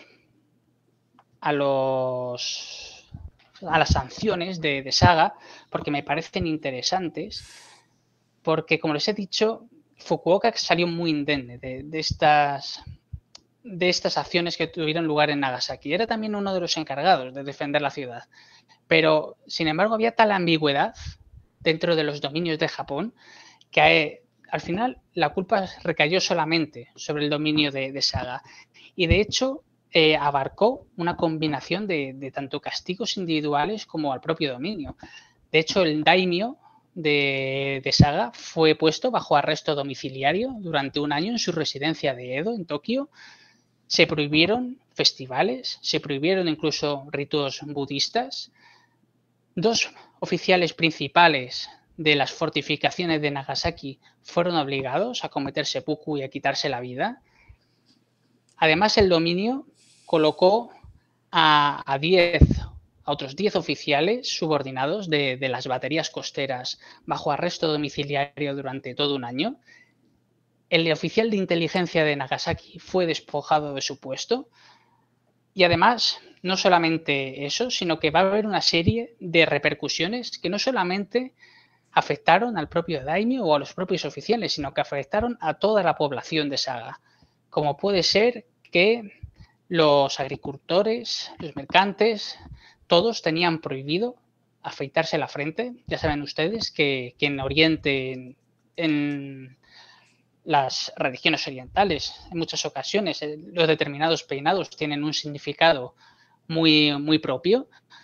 a los a las sanciones de, de Saga, porque me parecen interesantes, porque como les he dicho, Fukuoka salió muy indemne de, de estas de estas acciones que tuvieron lugar en Nagasaki. Era también uno de los encargados de defender la ciudad, pero sin embargo había tal ambigüedad dentro de los dominios de Japón que eh, al final la culpa recayó solamente sobre el dominio de, de Saga, y de hecho Eh, abarcó una combinación de, de tanto castigos individuales como al propio dominio. De hecho, el daimyo de, de Saga fue puesto bajo arresto domiciliario durante un año en su residencia de Edo, en Tokio. Se prohibieron festivales, se prohibieron incluso ritos budistas. Dos oficiales principales de las fortificaciones de Nagasaki fueron obligados a cometer seppuku y a quitarse la vida. Además, el dominio colocó a, a, diez, a otros diez oficiales subordinados de, de las baterías costeras bajo arresto domiciliario durante todo un año. El oficial de inteligencia de Nagasaki fue despojado de su puesto. Y además, no solamente eso, sino que va a haber una serie de repercusiones que no solamente afectaron al propio daimyo o a los propios oficiales, sino que afectaron a toda la población de Saga, como puede ser que los agricultores, los mercantes, todos tenían prohibido afeitarse la frente. Ya saben ustedes que, que en Oriente, en, en las religiones orientales, en muchas ocasiones, eh, los determinados peinados tienen un significado muy, muy propio.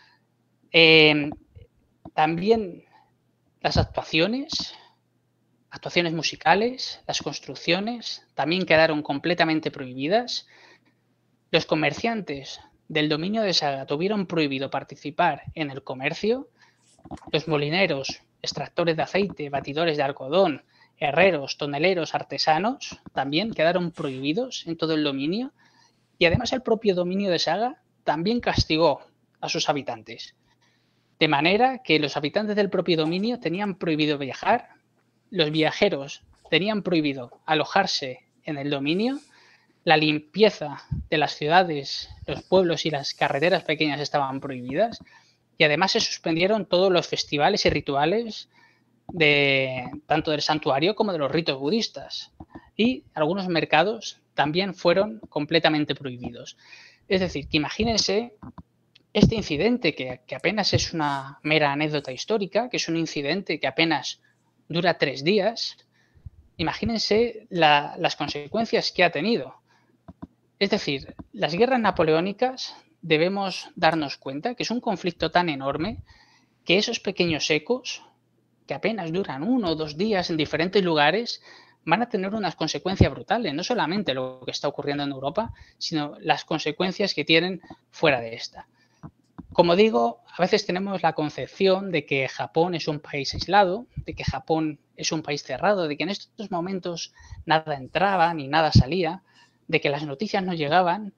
Eh, también las actuaciones, actuaciones musicales, las construcciones, también quedaron completamente prohibidas. Los comerciantes del dominio de Saga tuvieron prohibido participar en el comercio. Los molineros, extractores de aceite, batidores de algodón, herreros, toneleros, artesanos también quedaron prohibidos en todo el dominio. Y además el propio dominio de Saga también castigó a sus habitantes. De manera que los habitantes del propio dominio tenían prohibido viajar, los viajeros tenían prohibido alojarse en el dominio. La limpieza de las ciudades, los pueblos y las carreteras pequeñas estaban prohibidas, y además se suspendieron todos los festivales y rituales de, tanto del santuario como de los ritos budistas, y algunos mercados también fueron completamente prohibidos. Es decir, que imagínense este incidente que, que apenas es una mera anécdota histórica, que es un incidente que apenas dura tres días. Imagínense la, las consecuencias que ha tenido. Es decir, las guerras napoleónicas debemos darnos cuenta que es un conflicto tan enorme que esos pequeños ecos, que apenas duran uno o dos días en diferentes lugares, van a tener unas consecuencias brutales. No solamente lo que está ocurriendo en Europa, sino las consecuencias que tienen fuera de esta. Como digo, a veces tenemos la concepción de que Japón es un país aislado, de que Japón es un país cerrado, de que en estos momentos nada entraba ni nada salía, de que las noticias no llegaban,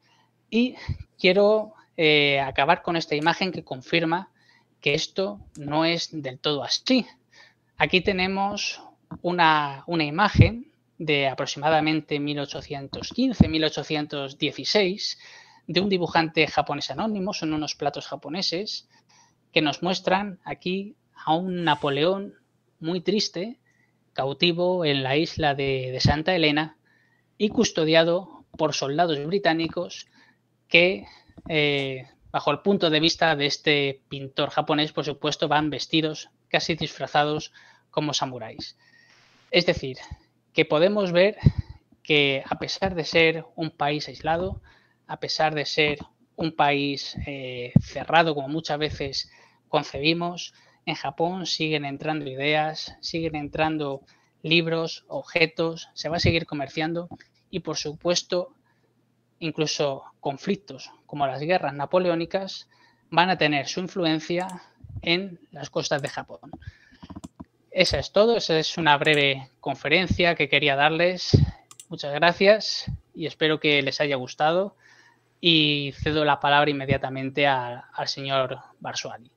Y quiero eh, acabar con esta imagen que confirma que esto no es del todo así. Aquí tenemos una, una imagen de aproximadamente mil ochocientos quince, mil ochocientos dieciséis, de un dibujante japonés anónimo, son unos platos japoneses, que nos muestran aquí a un Napoleón muy triste, cautivo en la isla de, de Santa Elena y custodiado por soldados británicos que, eh, bajo el punto de vista de este pintor japonés, por supuesto, van vestidos, casi disfrazados como samuráis. Es decir, que podemos ver que a pesar de ser un país aislado, a pesar de ser un país eh, cerrado, como muchas veces concebimos, en Japón siguen entrando ideas, siguen entrando libros, objetos, se va a seguir comerciando y, por supuesto, incluso conflictos como las guerras napoleónicas van a tener su influencia en las costas de Japón. Eso es todo, esa es una breve conferencia que quería darles. Muchas gracias y espero que les haya gustado y cedo la palabra inmediatamente a, al señor Barsuali.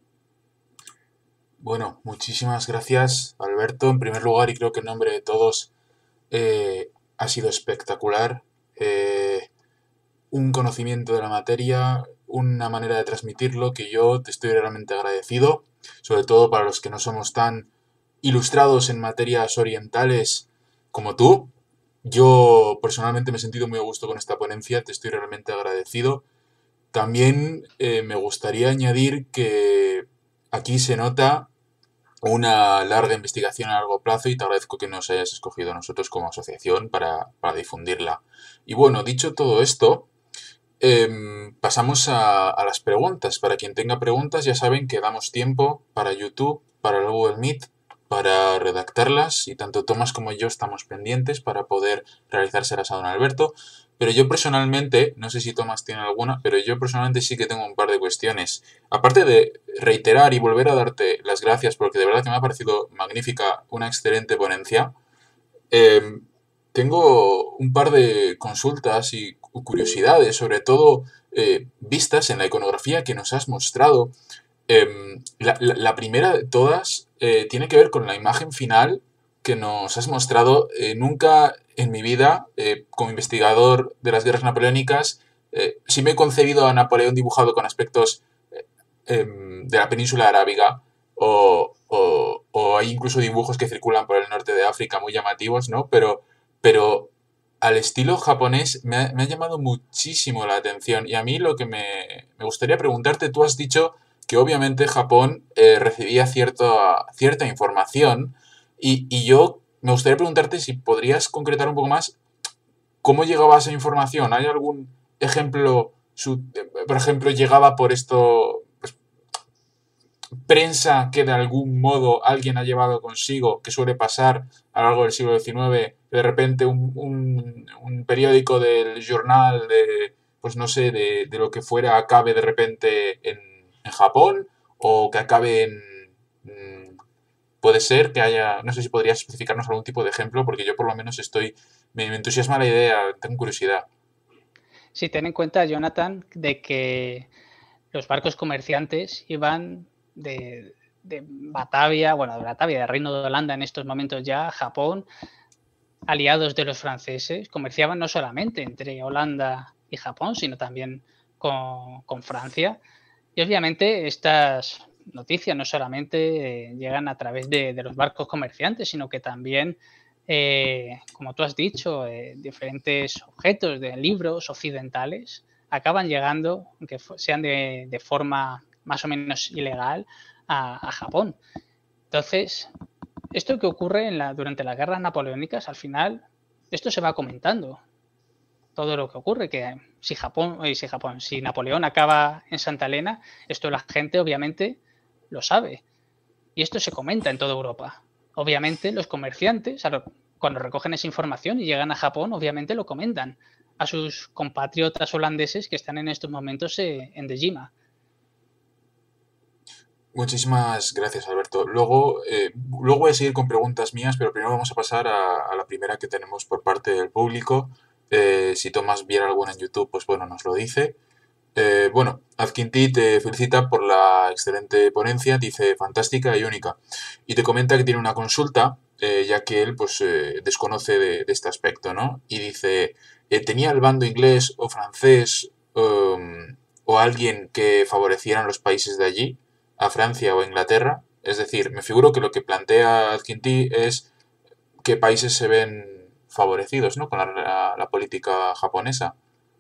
Bueno, muchísimas gracias, Alberto, en primer lugar, y creo que en nombre de todos eh, ha sido espectacular. Eh, un conocimiento de la materia, una manera de transmitirlo que yo te estoy realmente agradecido, sobre todo para los que no somos tan ilustrados en materias orientales como tú. Yo personalmente me he sentido muy a gusto con esta ponencia, te estoy realmente agradecido. También eh, me gustaría añadir que aquí se nota una larga investigación a largo plazo y te agradezco que nos hayas escogido a nosotros como asociación para, para difundirla. Y bueno, dicho todo esto, eh, pasamos a, a las preguntas. Para quien tenga preguntas, ya saben que damos tiempo para YouTube, para el Google Meet, para redactarlas y tanto Tomás como yo estamos pendientes para poder realizárselas a don Alberto. Pero yo personalmente, no sé si Tomás tiene alguna, pero yo personalmente sí que tengo un par de cuestiones. Aparte de reiterar y volver a darte las gracias porque de verdad que me ha parecido magnífica, una excelente ponencia, eh, tengo un par de consultas y curiosidades, sobre todo eh, vistas en la iconografía que nos has mostrado. Eh, la, la, la, primera de todas eh, tiene que ver con la imagen final que nos has mostrado. Eh, nunca en mi vida, eh, como investigador de las guerras napoleónicas, eh, sí me he concebido a Napoleón dibujado con aspectos eh, de la península arábiga, o, o, o hay incluso dibujos que circulan por el norte de África muy llamativos, ¿no? Pero, pero al estilo japonés me ha, me ha llamado muchísimo la atención. Y a mí lo que me, me gustaría preguntarte, tú has dicho que obviamente Japón eh, recibía cierto, cierta información y, y yo me gustaría preguntarte si podrías concretar un poco más cómo llegaba esa información. ¿Hay algún ejemplo, su, por ejemplo, llegaba por esto, pues, prensa que de algún modo alguien ha llevado consigo, que suele pasar a lo largo del siglo diecinueve, de repente un, un, un periódico del jornal de, pues no sé, de, de, lo que fuera acabe de repente en, en Japón, o que acabe en... Puede ser que haya, no sé si podrías especificarnos algún tipo de ejemplo, porque yo por lo menos estoy, me, me entusiasma la idea, tengo curiosidad. Sí, ten en cuenta, Jonathan, de que los barcos comerciantes iban de, de Batavia, bueno, de Batavia, del Reino de Holanda en estos momentos ya, Japón, aliados de los franceses, comerciaban no solamente entre Holanda y Japón, sino también con, con Francia. Y obviamente estas noticias no solamente eh, llegan a través de, de los barcos comerciantes, sino que también, eh, como tú has dicho, eh, diferentes objetos de libros occidentales acaban llegando, aunque sean de, de forma más o menos ilegal, a, a Japón. Entonces, esto que ocurre en la, durante las guerras napoleónicas, al final, esto se va comentando. Todo lo que ocurre, que si Japón, eh, si Japón, si Napoleón acaba en Santa Elena, esto la gente obviamente lo sabe. Y esto se comenta en toda Europa. Obviamente los comerciantes, cuando recogen esa información y llegan a Japón, obviamente lo comentan a sus compatriotas holandeses que están en estos momentos en Dejima. Muchísimas gracias, Alberto. Luego, eh, luego voy a seguir con preguntas mías, pero primero vamos a pasar a, a la primera que tenemos por parte del público. Eh, si Tomás viera alguna en YouTube, pues bueno, nos lo dice. Eh, bueno, Azquintí te felicita por la excelente ponencia, dice fantástica y única. Y te comenta que tiene una consulta, eh, ya que él pues eh, desconoce de, de este aspecto, ¿no? Y dice, eh, ¿tenía el bando inglés o francés um, o alguien que favorecieran los países de allí, a Francia o Inglaterra? Es decir, me figuro que lo que plantea Azquintí es qué países se ven favorecidos, ¿no? Con la, la, la política japonesa.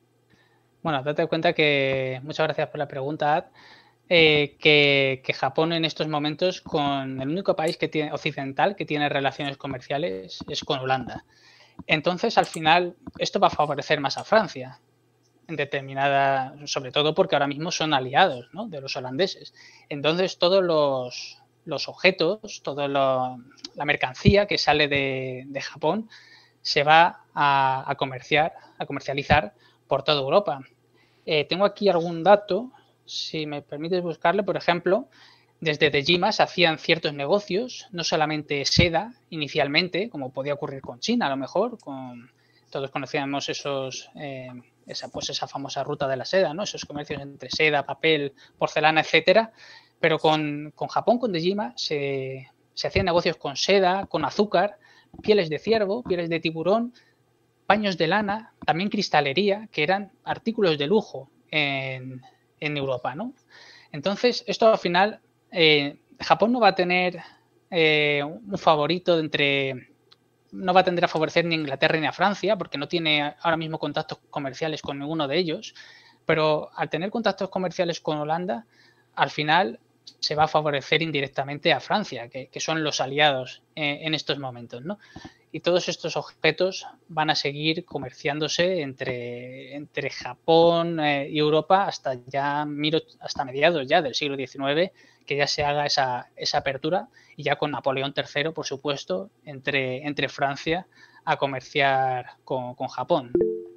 Bueno, date cuenta que, muchas gracias por la pregunta, Ad, eh, que, que Japón en estos momentos, con el único país que tiene, occidental que tiene relaciones comerciales es con Holanda. Entonces, al final, esto va a favorecer más a Francia, en determinada, sobre todo porque ahora mismo son aliados, ¿no?, de los holandeses. Entonces, todos los, los objetos, toda la mercancía que sale de, de Japón se va a, a, comerciar, a comercializar por toda Europa. Eh, tengo aquí algún dato, si me permites buscarle, por ejemplo, desde Dejima se hacían ciertos negocios, no solamente seda inicialmente, como podía ocurrir con China a lo mejor, con, todos conocíamos esos, eh, esa, pues esa famosa ruta de la seda, ¿no?, esos comercios entre seda, papel, porcelana, etcétera, pero con, con Japón, con Dejima, se, se hacían negocios con seda, con azúcar, pieles de ciervo, pieles de tiburón, paños de lana, también cristalería, que eran artículos de lujo en, en Europa, ¿no? Entonces, esto al final, eh, Japón no va a tener eh, un favorito entre, no va a tender a favorecer ni a Inglaterra ni a Francia, porque no tiene ahora mismo contactos comerciales con ninguno de ellos, pero al tener contactos comerciales con Holanda, al final se va a favorecer indirectamente a Francia, que, que son los aliados en, en estos momentos, ¿no? Y todos estos objetos van a seguir comerciándose entre, entre Japón eh, y Europa hasta ya hasta mediados ya del siglo diecinueve, que ya se haga esa, esa apertura, y ya con Napoleón tercero, por supuesto, entre, entre Francia a comerciar con, con Japón.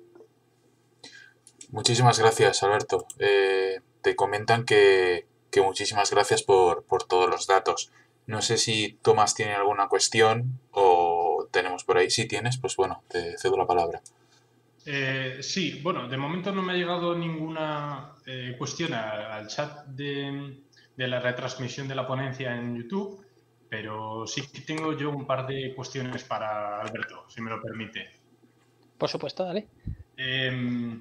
Muchísimas gracias, Alberto. Eh, te comentan que, que muchísimas gracias por, por todos los datos. No sé si Tomás tiene alguna cuestión o tenemos por ahí. Si tienes, pues bueno, te cedo la palabra. Eh, sí, bueno, de momento no me ha llegado ninguna eh, cuestión al, al chat de, de la retransmisión de la ponencia en YouTube, pero sí que tengo yo un par de cuestiones para Alberto, si me lo permite. Por supuesto, dale. Eh,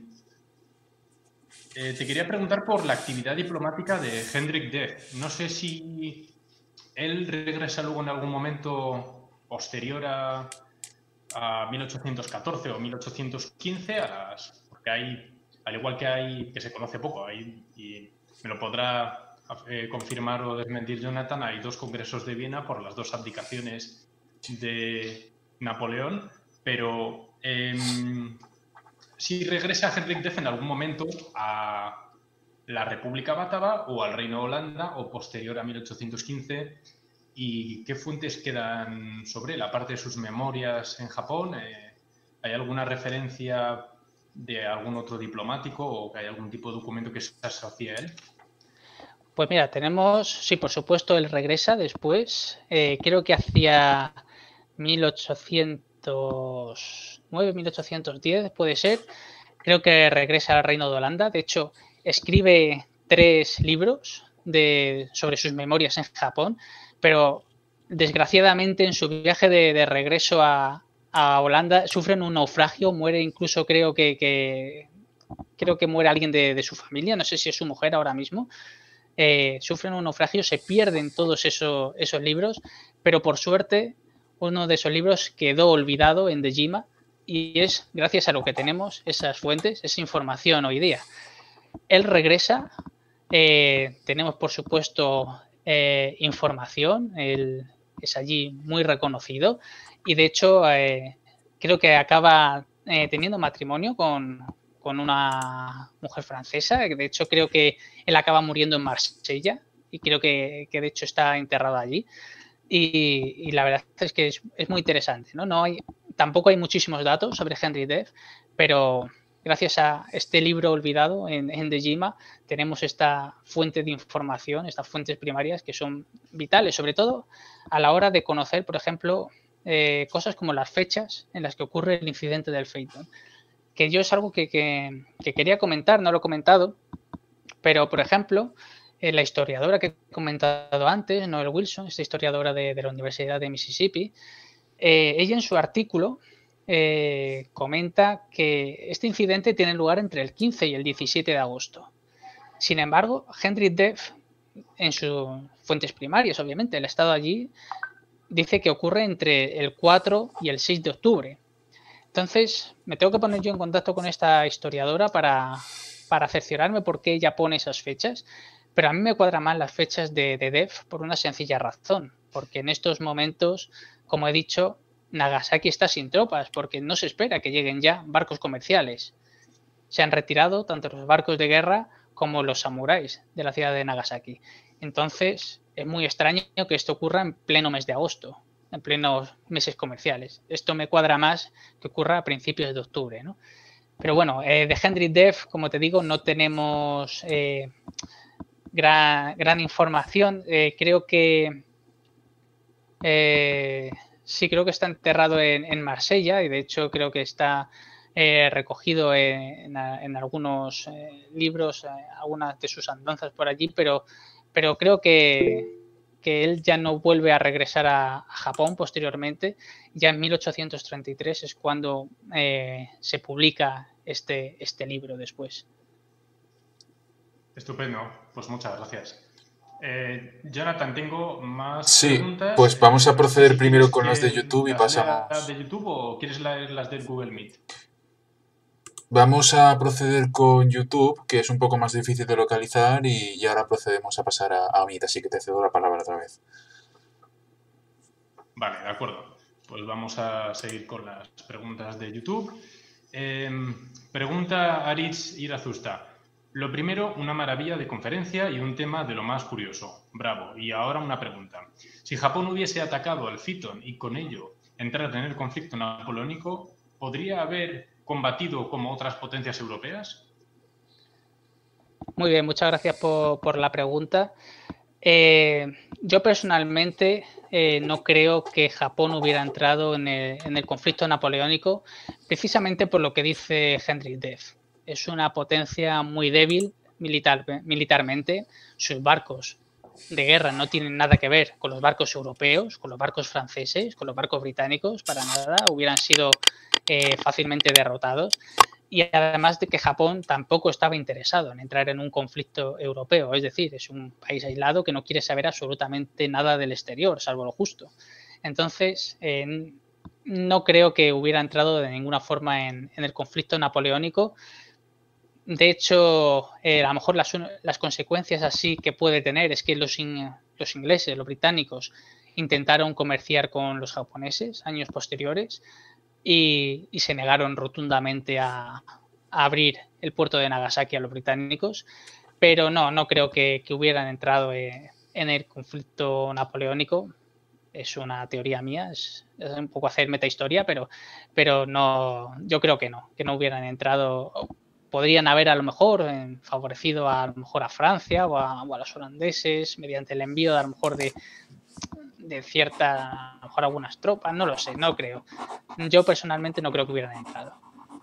eh, te quería preguntar por la actividad diplomática de Hendrik Def. No sé si él regresa luego en algún momento posterior a, a mil ochocientos catorce o mil ochocientos quince, a las, porque hay, al igual que hay, que se conoce poco, hay, y me lo podrá eh, confirmar o desmentir Jonathan, hay dos congresos de Viena por las dos abdicaciones de Napoleón, pero eh, si regresa Hendrik Def en algún momento a la República Bátava o al Reino de Holanda o posterior a mil ochocientos quince, ¿y qué fuentes quedan sobre él? Aparte de sus memorias en Japón, eh, ¿hay alguna referencia de algún otro diplomático o que hay algún tipo de documento que se asocie a él? Pues mira, tenemos, sí, por supuesto, él regresa después, eh, creo que hacia mil ochocientos nueve, mil ochocientos diez, puede ser. Creo que regresa al Reino de Holanda. De hecho, escribe tres libros de, sobre sus memorias en Japón, pero desgraciadamente en su viaje de, de regreso a, a Holanda sufren un naufragio, muere incluso, creo que, que creo que muere alguien de, de su familia, no sé si es su mujer ahora mismo. Eh, sufren un naufragio, se pierden todos eso, esos libros, pero por suerte uno de esos libros quedó olvidado en Dejima, y es gracias a lo que tenemos esas fuentes, esa información hoy día. Él regresa, eh, tenemos por supuesto eh, información, él es allí muy reconocido, y de hecho eh, creo que acaba eh, teniendo matrimonio con, con una mujer francesa. De hecho creo que él acaba muriendo en Marsella, y creo que, que de hecho está enterrado allí. Y, y la verdad es que es, es muy interesante, ¿no? No hay, tampoco hay muchísimos datos sobre Henry Def, pero gracias a este libro olvidado en, en Dejima tenemos esta fuente de información, estas fuentes primarias que son vitales, sobre todo a la hora de conocer, por ejemplo, eh, cosas como las fechas en las que ocurre el incidente del Phaeton. que yo es algo que, que, que quería comentar, no lo he comentado, pero por ejemplo, eh, la historiadora que he comentado antes, Noel Wilson, esta historiadora de, de la Universidad de Mississippi, eh, ella en su artículo eh, comenta que este incidente tiene lugar entre el quince y el diecisiete de agosto. Sin embargo, Henry Deff, en sus fuentes primarias, obviamente, el estado allí, dice que ocurre entre el cuatro y el seis de octubre. Entonces, me tengo que poner yo en contacto con esta historiadora para, para cerciorarme por qué ella pone esas fechas, pero a mí me cuadran más las fechas de, de Deff por una sencilla razón, porque en estos momentos, como he dicho, Nagasaki está sin tropas, porque no se espera que lleguen ya barcos comerciales. Se han retirado tanto los barcos de guerra como los samuráis de la ciudad de Nagasaki. Entonces, es muy extraño que esto ocurra en pleno mes de agosto, en plenos meses comerciales. Esto me cuadra más que ocurra a principios de octubre, ¿no? Pero bueno, eh, de Henry Deff, como te digo, no tenemos eh, gran, gran información. Eh, creo que eh, sí, creo que está enterrado en, en Marsella y de hecho creo que está eh, recogido en, en, en algunos eh, libros, eh, algunas de sus andanzas por allí, pero, pero creo que, que él ya no vuelve a regresar a, a Japón posteriormente. Ya en mil ochocientos treinta y tres es cuando eh, se publica este, este libro después. Estupendo, pues muchas gracias. Eh, Jonathan, tengo más sí, preguntas. Pues vamos a proceder no sé si primero con los de que YouTube y las pasamos... lea de YouTube o quieres leer las del Google Meet? Vamos a proceder con YouTube, que es un poco más difícil de localizar, y, y ahora procedemos a pasar a, a Meet, así que te cedo la palabra otra vez. Vale, de acuerdo. Pues vamos a seguir con las preguntas de YouTube. Eh, pregunta Aritz Irazusta. Lo primero, una maravilla de conferencia y un tema de lo más curioso. Bravo. Y ahora una pregunta. Si Japón hubiese atacado al Fiton y con ello entrar en el conflicto napoleónico, ¿podría haber combatido como otras potencias europeas? Muy bien, muchas gracias por, por la pregunta. Eh, yo personalmente eh, no creo que Japón hubiera entrado en el, en el conflicto napoleónico precisamente por lo que dice Henry Deff. Es una potencia muy débil militar, militarmente. Sus barcos de guerra no tienen nada que ver con los barcos europeos, con los barcos franceses, con los barcos británicos, para nada. Hubieran sido eh, fácilmente derrotados. Y además de que Japón tampoco estaba interesado en entrar en un conflicto europeo, es decir, es un país aislado que no quiere saber absolutamente nada del exterior, salvo lo justo. Entonces, eh, no creo que hubiera entrado de ninguna forma en, en el conflicto napoleónico. De hecho, eh, a lo mejor las, las consecuencias así que puede tener es que los, in, los ingleses, los británicos, intentaron comerciar con los japoneses años posteriores. Y, y se negaron rotundamente a, a abrir el puerto de Nagasaki a los británicos, pero no, no creo que, que hubieran entrado eh, en el conflicto napoleónico. Es una teoría mía, es, es un poco hacer metahistoria, pero, pero no, yo creo que no, que no hubieran entrado. Podrían haber a lo mejor eh, favorecido a, a lo mejor a Francia o a, o a los holandeses mediante el envío de, a lo mejor de de cierta, a lo mejor algunas tropas, no lo sé, no creo. Yo personalmente no creo que hubieran entrado.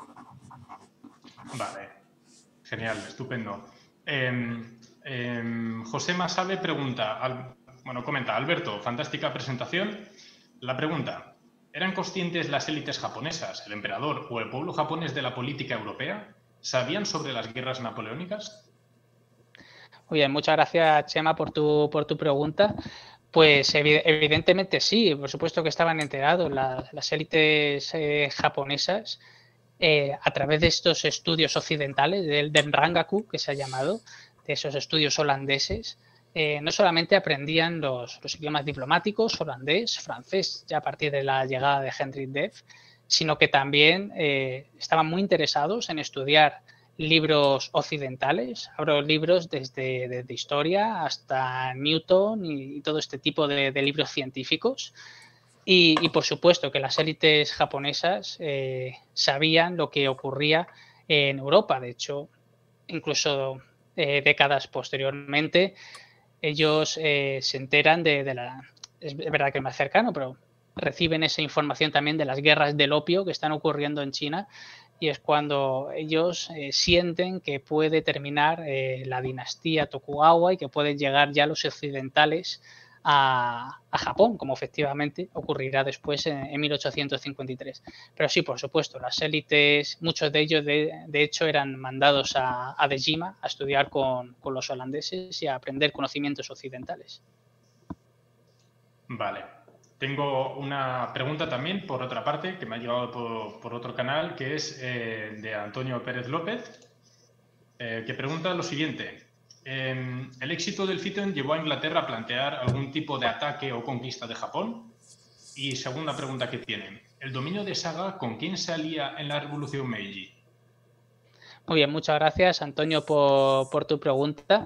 Vale, genial, estupendo. Eh, eh, José Masabe pregunta, al, bueno, comenta, Alberto, fantástica presentación. La pregunta, ¿eran conscientes las élites japonesas, el emperador o el pueblo japonés de la política europea? ¿Sabían sobre las guerras napoleónicas? Muy bien, muchas gracias, Chema, por tu, por tu pregunta. Pues evidentemente sí, por supuesto que estaban enterados las, las élites eh, japonesas eh, a través de estos estudios occidentales, del Denrangaku, que se ha llamado, de esos estudios holandeses. Eh, no solamente aprendían los, los idiomas diplomáticos, holandés, francés, ya a partir de la llegada de Henry Deff, sino que también eh, estaban muy interesados en estudiar libros occidentales, abro libros desde, desde historia hasta Newton y, y todo este tipo de, de libros científicos. Y, y por supuesto que las élites japonesas eh, sabían lo que ocurría en Europa. De hecho, incluso eh, décadas posteriormente, ellos eh, se enteran de, de la... Es verdad que es más cercano, pero reciben esa información también de las guerras del opio que están ocurriendo en China y es cuando ellos eh, sienten que puede terminar eh, la dinastía Tokugawa y que pueden llegar ya los occidentales a, a Japón, como efectivamente ocurrirá después en, en mil ochocientos cincuenta y tres. Pero sí, por supuesto, las élites, muchos de ellos de, de hecho eran mandados a, a Dejima a estudiar con, con los holandeses y a aprender conocimientos occidentales. Vale. Tengo una pregunta también, por otra parte, que me ha llegado por, por otro canal, que es eh, de Antonio Pérez López, eh, que pregunta lo siguiente. Eh, ¿El éxito del Phaeton llevó a Inglaterra a plantear algún tipo de ataque o conquista de Japón? Y segunda pregunta que tiene. ¿El dominio de Saga con quién se alía en la Revolución Meiji? Muy bien, muchas gracias, Antonio, por, por tu pregunta.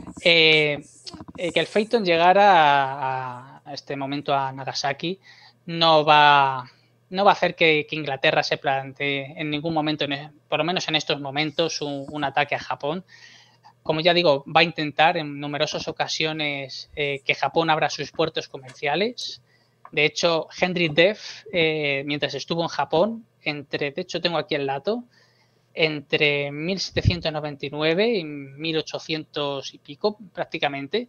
Eh, eh, que el Phaeton llegara a, a este momento a Nagasaki no va, no va a hacer que, que Inglaterra se plantee en ningún momento, en, por lo menos en estos momentos, un, un ataque a Japón. Como ya digo, va a intentar en numerosas ocasiones eh, que Japón abra sus puertos comerciales. De hecho, Henry Deff, eh, mientras estuvo en Japón, entre, de hecho tengo aquí el dato, entre mil setecientos noventa y nueve y mil ochocientos y pico prácticamente,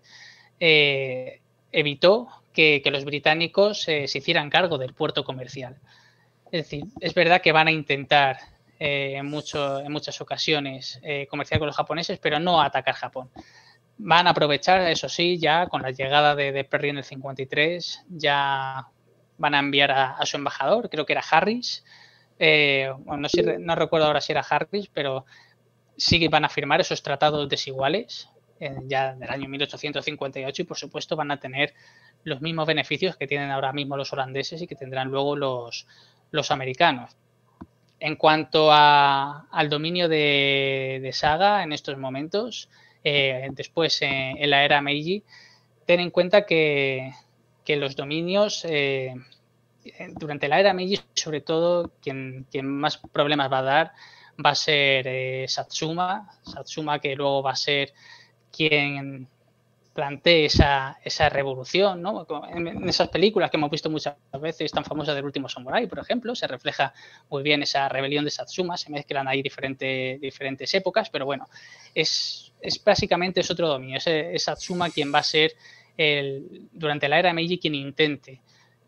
eh, evitó que, que, los británicos eh, se hicieran cargo del puerto comercial. Es decir, es verdad que van a intentar eh, en, mucho, en muchas ocasiones eh, comerciar con los japoneses, pero no a atacar Japón. Van a aprovechar, eso sí, ya con la llegada de, de Perry en el cincuenta y tres, ya van a enviar a, a su embajador, creo que era Harris. Eh, bueno, no, sé, no recuerdo ahora si era Harris, pero sí que van a firmar esos tratados desiguales eh, ya del año mil ochocientos cincuenta y ocho y por supuesto van a tener los mismos beneficios que tienen ahora mismo los holandeses y que tendrán luego los, los americanos. En cuanto a, al dominio de, de Saga en estos momentos, eh, después eh, en la era Meiji, ten en cuenta que, que los dominios eh, durante la era Meiji, sobre todo, quien, quien más problemas va a dar va a ser eh, Satsuma, Satsuma que luego va a ser quien plantee esa, esa revolución, ¿no? En, en esas películas que hemos visto muchas veces, tan famosas del último Samurai, por ejemplo, se refleja muy bien esa rebelión de Satsuma, se mezclan ahí diferentes, diferentes épocas, pero bueno, es, es básicamente es otro dominio, es, es Satsuma quien va a ser el, durante la era Meiji quien intente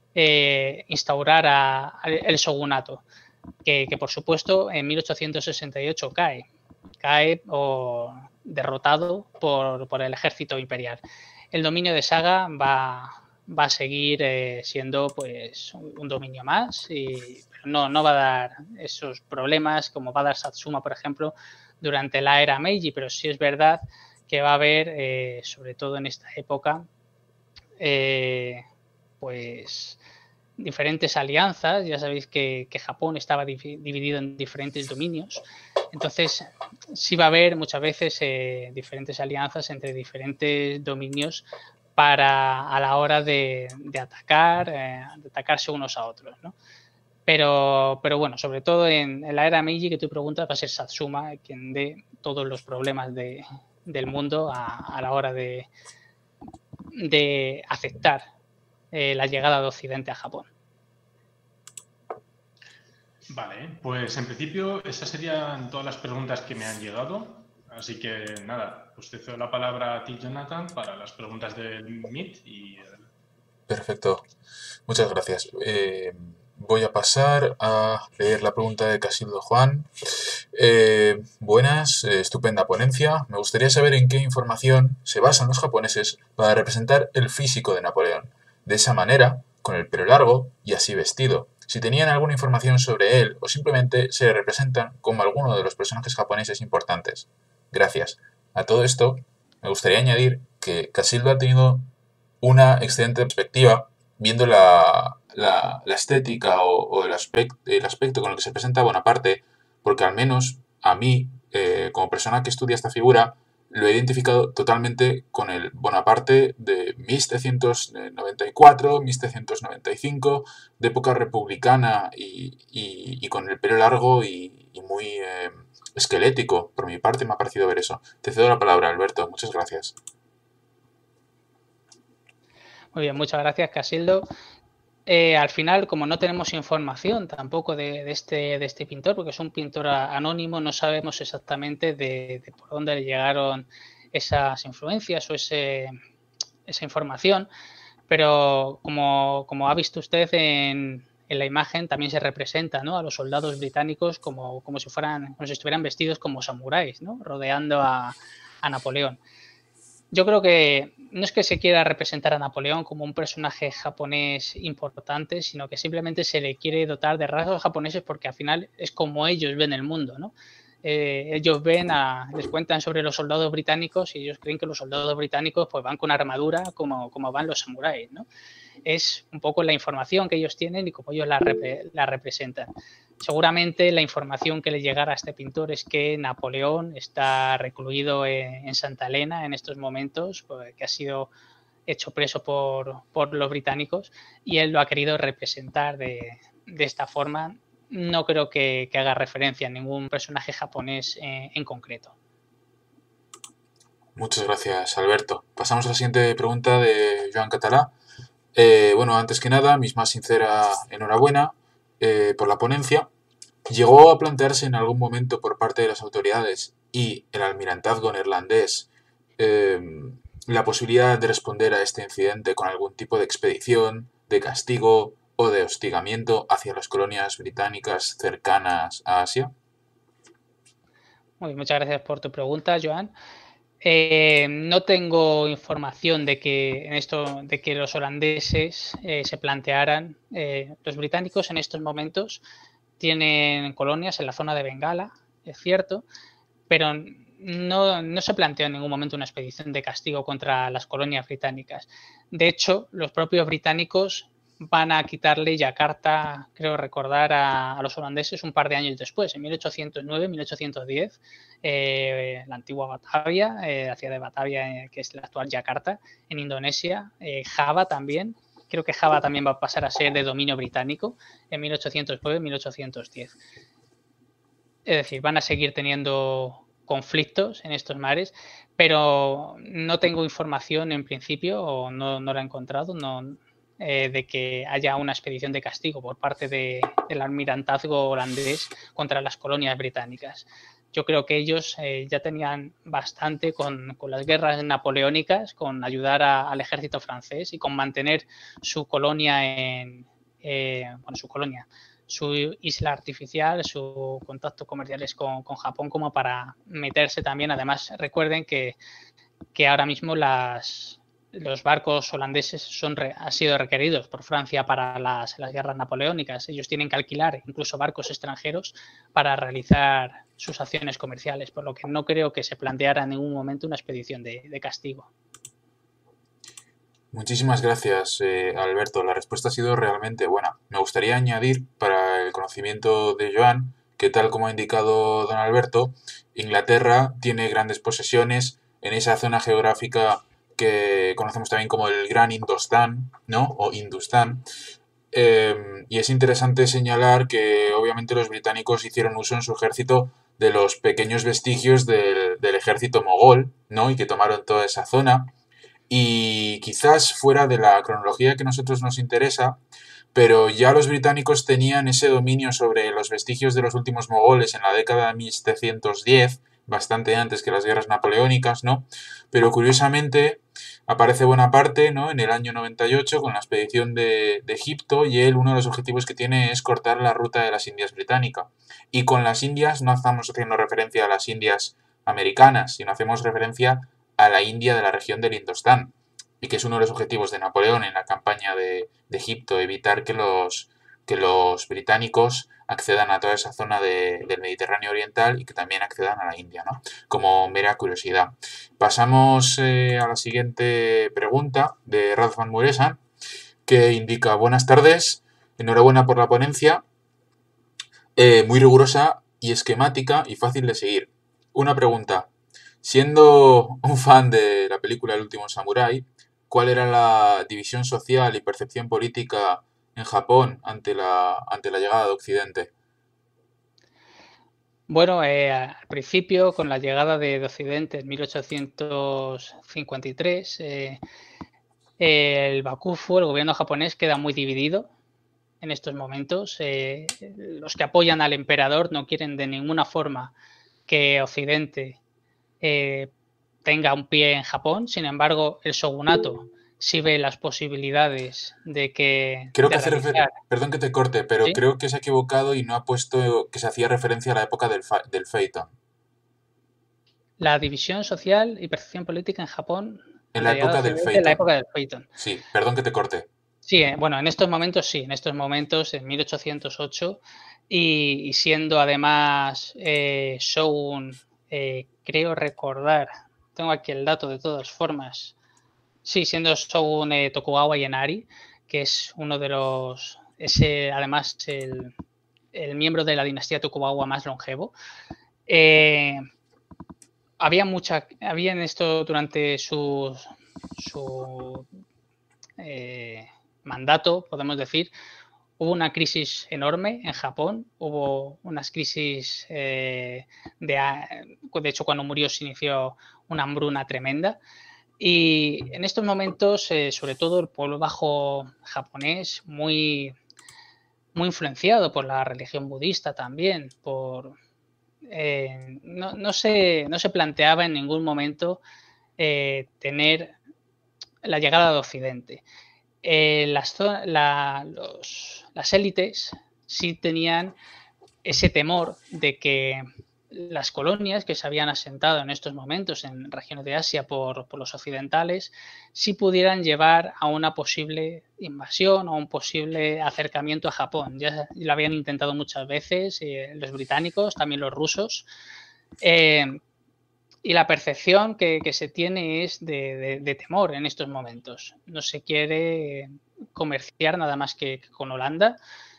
Eh, instaurar a, a el shogunato, que, que por supuesto en mil ochocientos sesenta y ocho cae, cae o derrotado por, por el ejército imperial. El dominio de Saga va, va a seguir eh, siendo pues un, un dominio más, y, pero no, no va a dar esos problemas como va a dar Satsuma, por ejemplo, durante la era Meiji, pero sí es verdad que va a haber, eh, sobre todo en esta época, eh, pues diferentes alianzas. Ya sabéis que, que Japón estaba dividido en diferentes dominios, entonces sí va a haber muchas veces eh, diferentes alianzas entre diferentes dominios para a la hora de, de atacar, eh, de atacarse unos a otros, ¿no? Pero, pero bueno, sobre todo en, en la era Meiji que tú preguntas, va a ser Satsuma quien dé todos los problemas de, del mundo a, a la hora de, de aceptar eh, la llegada de Occidente a Japón. Vale, pues en principio esas serían todas las preguntas que me han llegado. Así que nada, pues te cedo la palabra a ti, Jonathan, para las preguntas del Meet. Y... Perfecto, muchas gracias. Eh, voy a pasar a leer la pregunta de Casildo Juan. Eh, buenas, eh, estupenda ponencia. Me gustaría saber en qué información se basan los japoneses para representar el físico de Napoleón. De esa manera, con el pelo largo y así vestido. Si tenían alguna información sobre él o simplemente se representan como alguno de los personajes japoneses importantes. Gracias. A todo esto, me gustaría añadir que Casildo ha tenido una excelente perspectiva viendo la, la, la estética o, o el, aspect, el aspecto con el que se presenta Bonaparte, porque al menos a mí, eh, como persona que estudia esta figura, lo he identificado totalmente con el Bonaparte de mil setecientos noventa y cuatro, mil setecientos noventa y cinco, de época republicana y, y, y con el pelo largo y, y muy eh, esquelético. Por mi parte me ha parecido ver eso. Te cedo la palabra, Alberto. Muchas gracias. Muy bien, muchas gracias, Casildo. Eh, al final, como no tenemos información tampoco de, de, este, de este pintor, porque es un pintor anónimo, no sabemos exactamente de, de por dónde le llegaron esas influencias o ese, esa información, pero como, como ha visto usted en, en la imagen, también se representa, ¿no?, a los soldados británicos como, como si fueran, como si estuvieran vestidos como samuráis, ¿no?, rodeando a, a Napoleón. Yo creo que no es que se quiera representar a Napoleón como un personaje japonés importante, sino que simplemente se le quiere dotar de rasgos japoneses porque al final es como ellos ven el mundo, ¿no? Eh, ellos ven, a, les cuentan sobre los soldados británicos y ellos creen que los soldados británicos pues van con armadura como, como van los samuráis, ¿no? Es un poco la información que ellos tienen y cómo ellos la, repre la representan. Seguramente la información que le llegara a este pintor es que Napoleón está recluido en, en Santa Elena en estos momentos, pues, que ha sido hecho preso por, por los británicos y él lo ha querido representar de, de esta forma. No creo que, que haga referencia a ningún personaje japonés en, en concreto. Muchas gracias, Alberto. Pasamos a la siguiente pregunta de Joan Catalá. Eh, bueno, antes que nada, mis más sincera enhorabuena eh, por la ponencia. ¿Llegó a plantearse en algún momento por parte de las autoridades y el almirantazgo neerlandés eh, la posibilidad de responder a este incidente con algún tipo de expedición, de castigo o de hostigamiento hacia las colonias británicas cercanas a Asia? Muy bien, muchas gracias por tu pregunta, Joan. Eh, no tengo información de que, en esto, de que los holandeses eh, se plantearan. Eh, los británicos en estos momentos tienen colonias en la zona de Bengala, es cierto, pero no, no se planteó en ningún momento una expedición de castigo contra las colonias británicas. De hecho, los propios británicos van a quitarle Yakarta, creo recordar, a, a los holandeses un par de años después, en mil ochocientos nueve, mil ochocientos diez, eh, la antigua Batavia, eh, la ciudad de Batavia, eh, que es la actual Yakarta, en Indonesia, eh, Java también, creo que Java también va a pasar a ser de dominio británico en mil ochocientos nueve, mil ochocientos diez. Es decir, van a seguir teniendo conflictos en estos mares, pero no tengo información en principio, o no, no la he encontrado, no, eh, de que haya una expedición de castigo por parte de, del almirantazgo holandés contra las colonias británicas. Yo creo que ellos eh, ya tenían bastante con, con, las guerras napoleónicas, con ayudar a, al ejército francés y con mantener su colonia en, eh, bueno, su colonia, su isla artificial, sus contactos comerciales con, con Japón, como para meterse también. Además, recuerden que, que ahora mismo las, los barcos holandeses son, han sido requeridos por Francia para las, las guerras napoleónicas. Ellos tienen que alquilar incluso barcos extranjeros para realizar sus acciones comerciales, por lo que no creo que se planteara en ningún momento una expedición de, de castigo. Muchísimas gracias, eh, Alberto. La respuesta ha sido realmente buena. Me gustaría añadir, para el conocimiento de Joan, que tal como ha indicado don Alberto, Inglaterra tiene grandes posesiones en esa zona geográfica que conocemos también como el Gran Indostán, ¿no? O Hindustán. Eh, y es interesante señalar que obviamente los británicos hicieron uso en su ejército de los pequeños vestigios del, del ejército mogol, ¿no? Y que tomaron toda esa zona. Y quizás fuera de la cronología que a nosotros nos interesa, pero ya los británicos tenían ese dominio sobre los vestigios de los últimos mogoles en la década de mil setecientos diez, bastante antes que las guerras napoleónicas, ¿no? Pero curiosamente aparece Bonaparte, ¿no?, en el año noventa y ocho con la expedición de, de Egipto, y él uno de los objetivos que tiene es cortar la ruta de las Indias británica. Y con las Indias no estamos haciendo referencia a las Indias americanas, sino hacemos referencia a la India de la región del Indostán, y que es uno de los objetivos de Napoleón en la campaña de, de Egipto, evitar que los, que los británicos accedan a toda esa zona de, del Mediterráneo oriental y que también accedan a la India, ¿no? Como mera curiosidad. Pasamos eh, a la siguiente pregunta de Radvan Muresan, que indica: buenas tardes, enhorabuena por la ponencia, eh, muy rigurosa y esquemática y fácil de seguir. Una pregunta: siendo un fan de la película El último samurái, ¿cuál era la división social y percepción política en Japón ante la, ante la llegada de Occidente? Bueno, eh, al principio, con la llegada de, de Occidente en mil ochocientos cincuenta y tres, eh, el Bakufu, el gobierno japonés, queda muy dividido en estos momentos. Eh, los que apoyan al emperador no quieren de ninguna forma que Occidente eh, tenga un pie en Japón. Sin embargo, el shogunato sí ve las posibilidades de que... Creo de que hace realizar, refer... Perdón que te corte, pero ¿sí? creo que se ha equivocado y no ha puesto que se hacía referencia a la época del, fa... del Phaeton. La división social y percepción política en Japón En de la la llegada época del occidente en la Phaeton. época del Phaeton. Sí, perdón que te corte. Sí, eh, bueno, en estos momentos sí, en estos momentos, en mil ochocientos ocho, y, y siendo además eh, shogun, eh, creo recordar, tengo aquí el dato de todas formas, sí, siendo shogun eh, Tokugawa Ienaari, que es uno de los, ese además el, el miembro de la dinastía Tokugawa más longevo. Eh, había mucha, había en esto durante su, su eh, mandato, podemos decir, hubo una crisis enorme en Japón, hubo unas crisis, eh, de, de hecho cuando murió se inició una hambruna tremenda y en estos momentos, eh, sobre todo el pueblo bajo japonés, muy, muy influenciado por la religión budista también, por, eh, no, no, se, no se planteaba en ningún momento eh, tener la llegada de Occidente. Eh, las, la, los, las élites sí tenían ese temor de que las colonias que se habían asentado en estos momentos en regiones de Asia por, por los occidentales sí pudieran llevar a una posible invasión o un posible acercamiento a Japón. Ya lo habían intentado muchas veces eh, los británicos, también los rusos. Eh, y la percepción que, que se tiene es de, de, de temor en estos momentos. No se quiere comerciar nada más que con Holanda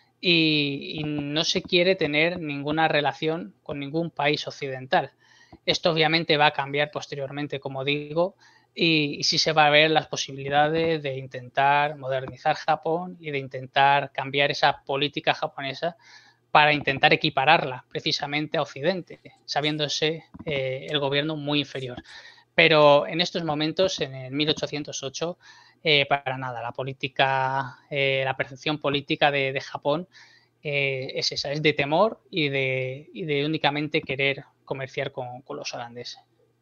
y, y no se quiere tener ninguna relación con ningún país occidental. Esto obviamente va a cambiar posteriormente, como digo, y, y sí se va a ver las posibilidades de intentar modernizar Japón y de intentar cambiar esa política japonesa para intentar equipararla precisamente a Occidente, sabiéndose eh, el gobierno muy inferior. Pero en estos momentos, en el mil ochocientos ocho, eh, para nada, la política, eh, la percepción política de, de Japón eh, es esa, es de temor y de, y de únicamente querer comerciar con, con los holandeses.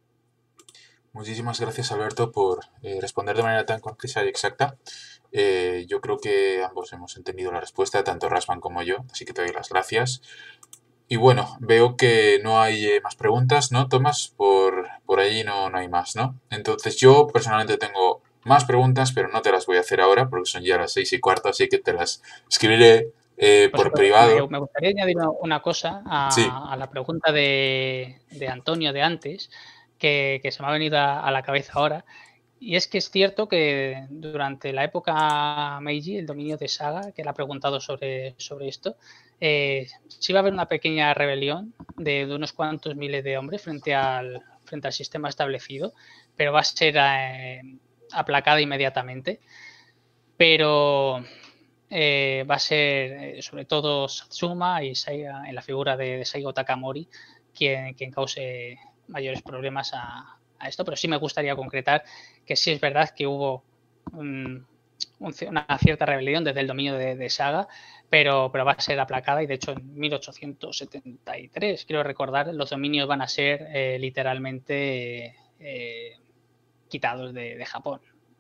Muchísimas gracias, Alberto, por eh, responder de manera tan concisa y exacta. Eh, yo creo que ambos hemos entendido la respuesta, tanto Rasman como yo, así que te doy las gracias. Y bueno, veo que no hay eh, más preguntas, ¿no, Tomás? Por, por allí no, no hay más, ¿no? Entonces yo personalmente tengo más preguntas, pero no te las voy a hacer ahora porque son ya las seis y cuarto, así que te las escribiré eh, Por, por supuesto, privado. me, me gustaría añadir una cosa a, Sí, a la pregunta de, de, Antonio de antes, que, que se me ha venido a, a la cabeza ahora. Y es que es cierto que durante la época Meiji, el dominio de Saga, que le ha preguntado sobre, sobre esto, eh, sí va a haber una pequeña rebelión de, de unos cuantos miles de hombres frente al, frente al sistema establecido, pero va a ser eh, aplacada inmediatamente. Pero eh, va a ser eh, sobre todo Satsuma y Saiga, en la figura de, de Saigo Takamori quien, quien cause mayores problemas a, a esto, pero sí me gustaría concretar que sí es verdad que hubo un, un, una cierta rebelión desde el dominio de, de Saga, pero, pero va a ser aplacada y de hecho en mil ochocientos setenta y tres, quiero recordar, los dominios van a ser eh, literalmente eh, quitados de, de Japón.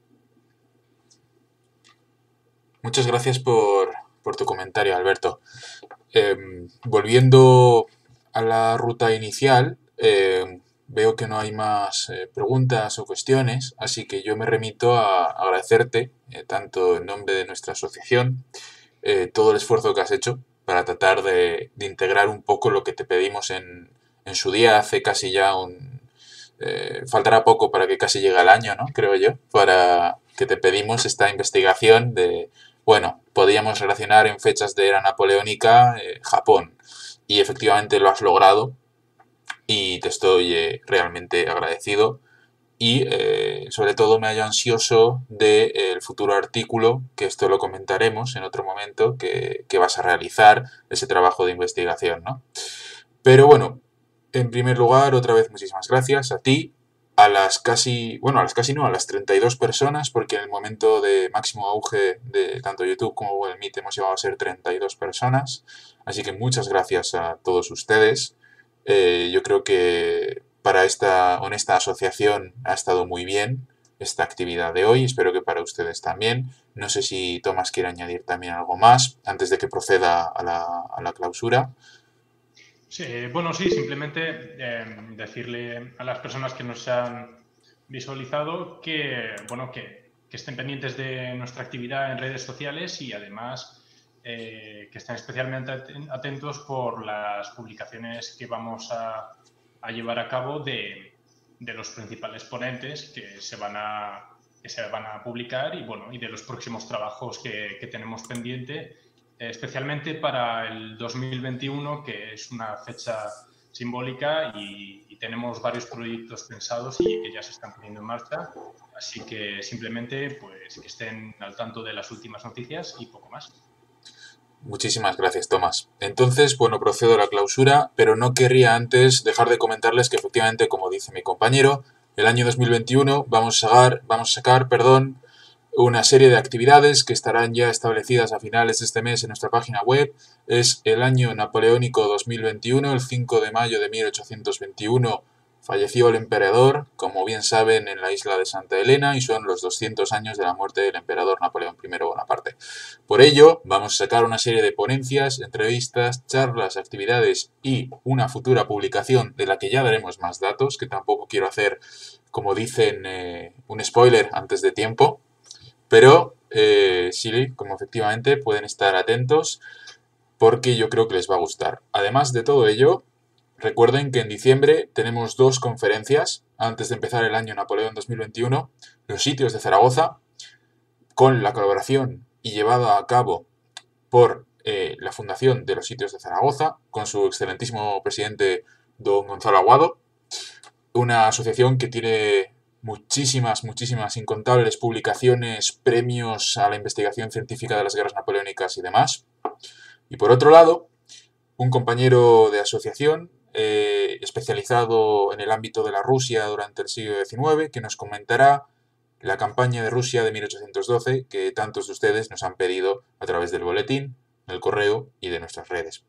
muchas gracias por, por tu comentario, Alberto. Eh, volviendo a la ruta inicial, eh, veo que no hay más eh, preguntas o cuestiones, así que yo me remito a agradecerte, eh, tanto en nombre de nuestra asociación, eh, todo el esfuerzo que has hecho para tratar de, de integrar un poco lo que te pedimos en, en su día, hace casi ya un... Eh, faltará poco para que casi llegue el año, ¿no? Creo yo, para que te pedimos esta investigación de... Bueno, podíamos relacionar en fechas de era napoleónica eh, Japón, y efectivamente lo has logrado y te estoy eh, realmente agradecido y eh, sobre todo me hallo ansioso del de, futuro artículo, que esto lo comentaremos en otro momento, que, que vas a realizar ese trabajo de investigación, ¿no? Pero bueno, en primer lugar, otra vez muchísimas gracias a ti, a las casi, bueno, a las casi no, a las treinta y dos personas, porque en el momento de máximo auge de tanto YouTube como Google Meet hemos llegado a ser treinta y dos personas. Así que muchas gracias a todos ustedes. Eh, yo creo que para esta honesta asociación ha estado muy bien esta actividad de hoy. Espero que para ustedes también. No sé si Tomás quiere añadir también algo más antes de que proceda a la, a la clausura. Sí, bueno, sí, simplemente eh, decirle a las personas que nos han visualizado que, bueno, que, que estén pendientes de nuestra actividad en redes sociales y además eh, que estén especialmente atentos por las publicaciones que vamos a, a llevar a cabo de, de los principales ponentes que se van a, que se van a publicar y, bueno, y de los próximos trabajos que, que tenemos pendiente, especialmente para el dos mil veintiuno, que es una fecha simbólica y, y tenemos varios proyectos pensados y que ya se están poniendo en marcha. Así que simplemente pues, que estén al tanto de las últimas noticias y poco más. Muchísimas gracias, Tomás. Entonces, bueno, procedo a la clausura, pero no querría antes dejar de comentarles que efectivamente, como dice mi compañero, el año dos mil veintiuno vamos a sacar, vamos a sacar, perdón, una serie de actividades que estarán ya establecidas a finales de este mes en nuestra página web. Es el año napoleónico dos mil veintiuno, el cinco de mayo de mil ochocientos veintiuno falleció el emperador, como bien saben, en la isla de Santa Elena, y son los doscientos años de la muerte del emperador Napoleón primero Bonaparte. Por ello, vamos a sacar una serie de ponencias, entrevistas, charlas, actividades y una futura publicación de la que ya daremos más datos, que tampoco quiero hacer, como dicen, eh, un spoiler antes de tiempo. Pero eh, sí, como efectivamente pueden estar atentos porque yo creo que les va a gustar. Además de todo ello, recuerden que en diciembre tenemos dos conferencias antes de empezar el año Napoleón dos mil veintiuno, los sitios de Zaragoza, con la colaboración y llevada a cabo por eh, la Fundación de los Sitios de Zaragoza, con su excelentísimo presidente don Gonzalo Aguado, una asociación que tiene muchísimas, muchísimas, incontables publicaciones, premios a la investigación científica de las guerras napoleónicas y demás. Y por otro lado, un compañero de asociación eh, especializado en el ámbito de la Rusia durante el siglo diecinueve, que nos comentará la campaña de Rusia de mil ochocientos doce, que tantos de ustedes nos han pedido a través del boletín, del correo y de nuestras redes.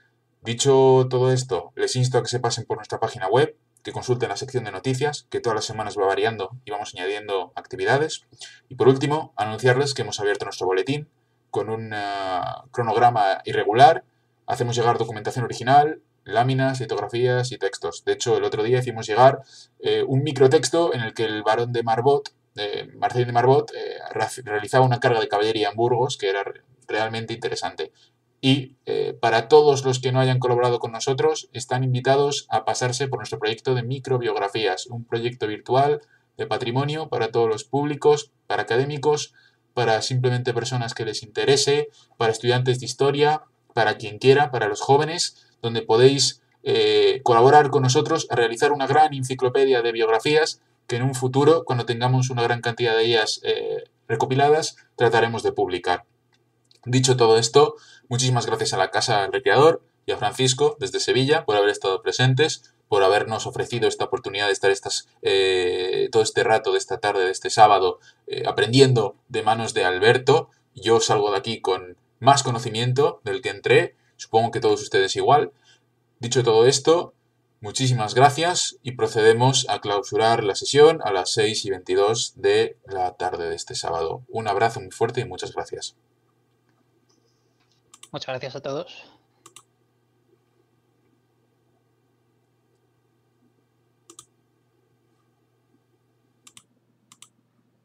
Dicho todo esto, les insto a que se pasen por nuestra página web, que consulten la sección de noticias, que todas las semanas va variando y vamos añadiendo actividades. Y por último, anunciarles que hemos abierto nuestro boletín con un uh, cronograma irregular. Hacemos llegar documentación original, láminas, litografías y textos. De hecho, el otro día hicimos llegar eh, un microtexto en el que el barón de Marbot, eh, Marcel de Marbot, eh, realizaba una carga de caballería en Burgos que era realmente interesante. Y eh, para todos los que no hayan colaborado con nosotros, están invitados a pasarse por nuestro proyecto de microbiografías, un proyecto virtual de patrimonio para todos los públicos, para académicos, para simplemente personas que les interese, para estudiantes de historia, para quien quiera, para los jóvenes, donde podéis eh, colaborar con nosotros a realizar una gran enciclopedia de biografías que en un futuro, cuando tengamos una gran cantidad de ellas eh, recopiladas, trataremos de publicar. Dicho todo esto, muchísimas gracias a la Casa del Recreador y a Francisco desde Sevilla por haber estado presentes, por habernos ofrecido esta oportunidad de estar estas, eh, todo este rato de esta tarde, de este sábado, eh, aprendiendo de manos de Alberto. Yo salgo de aquí con más conocimiento del que entré, supongo que todos ustedes igual. Dicho todo esto, muchísimas gracias y procedemos a clausurar la sesión a las seis y veintidós de la tarde de este sábado. Un abrazo muy fuerte y muchas gracias. Muchas gracias a todos.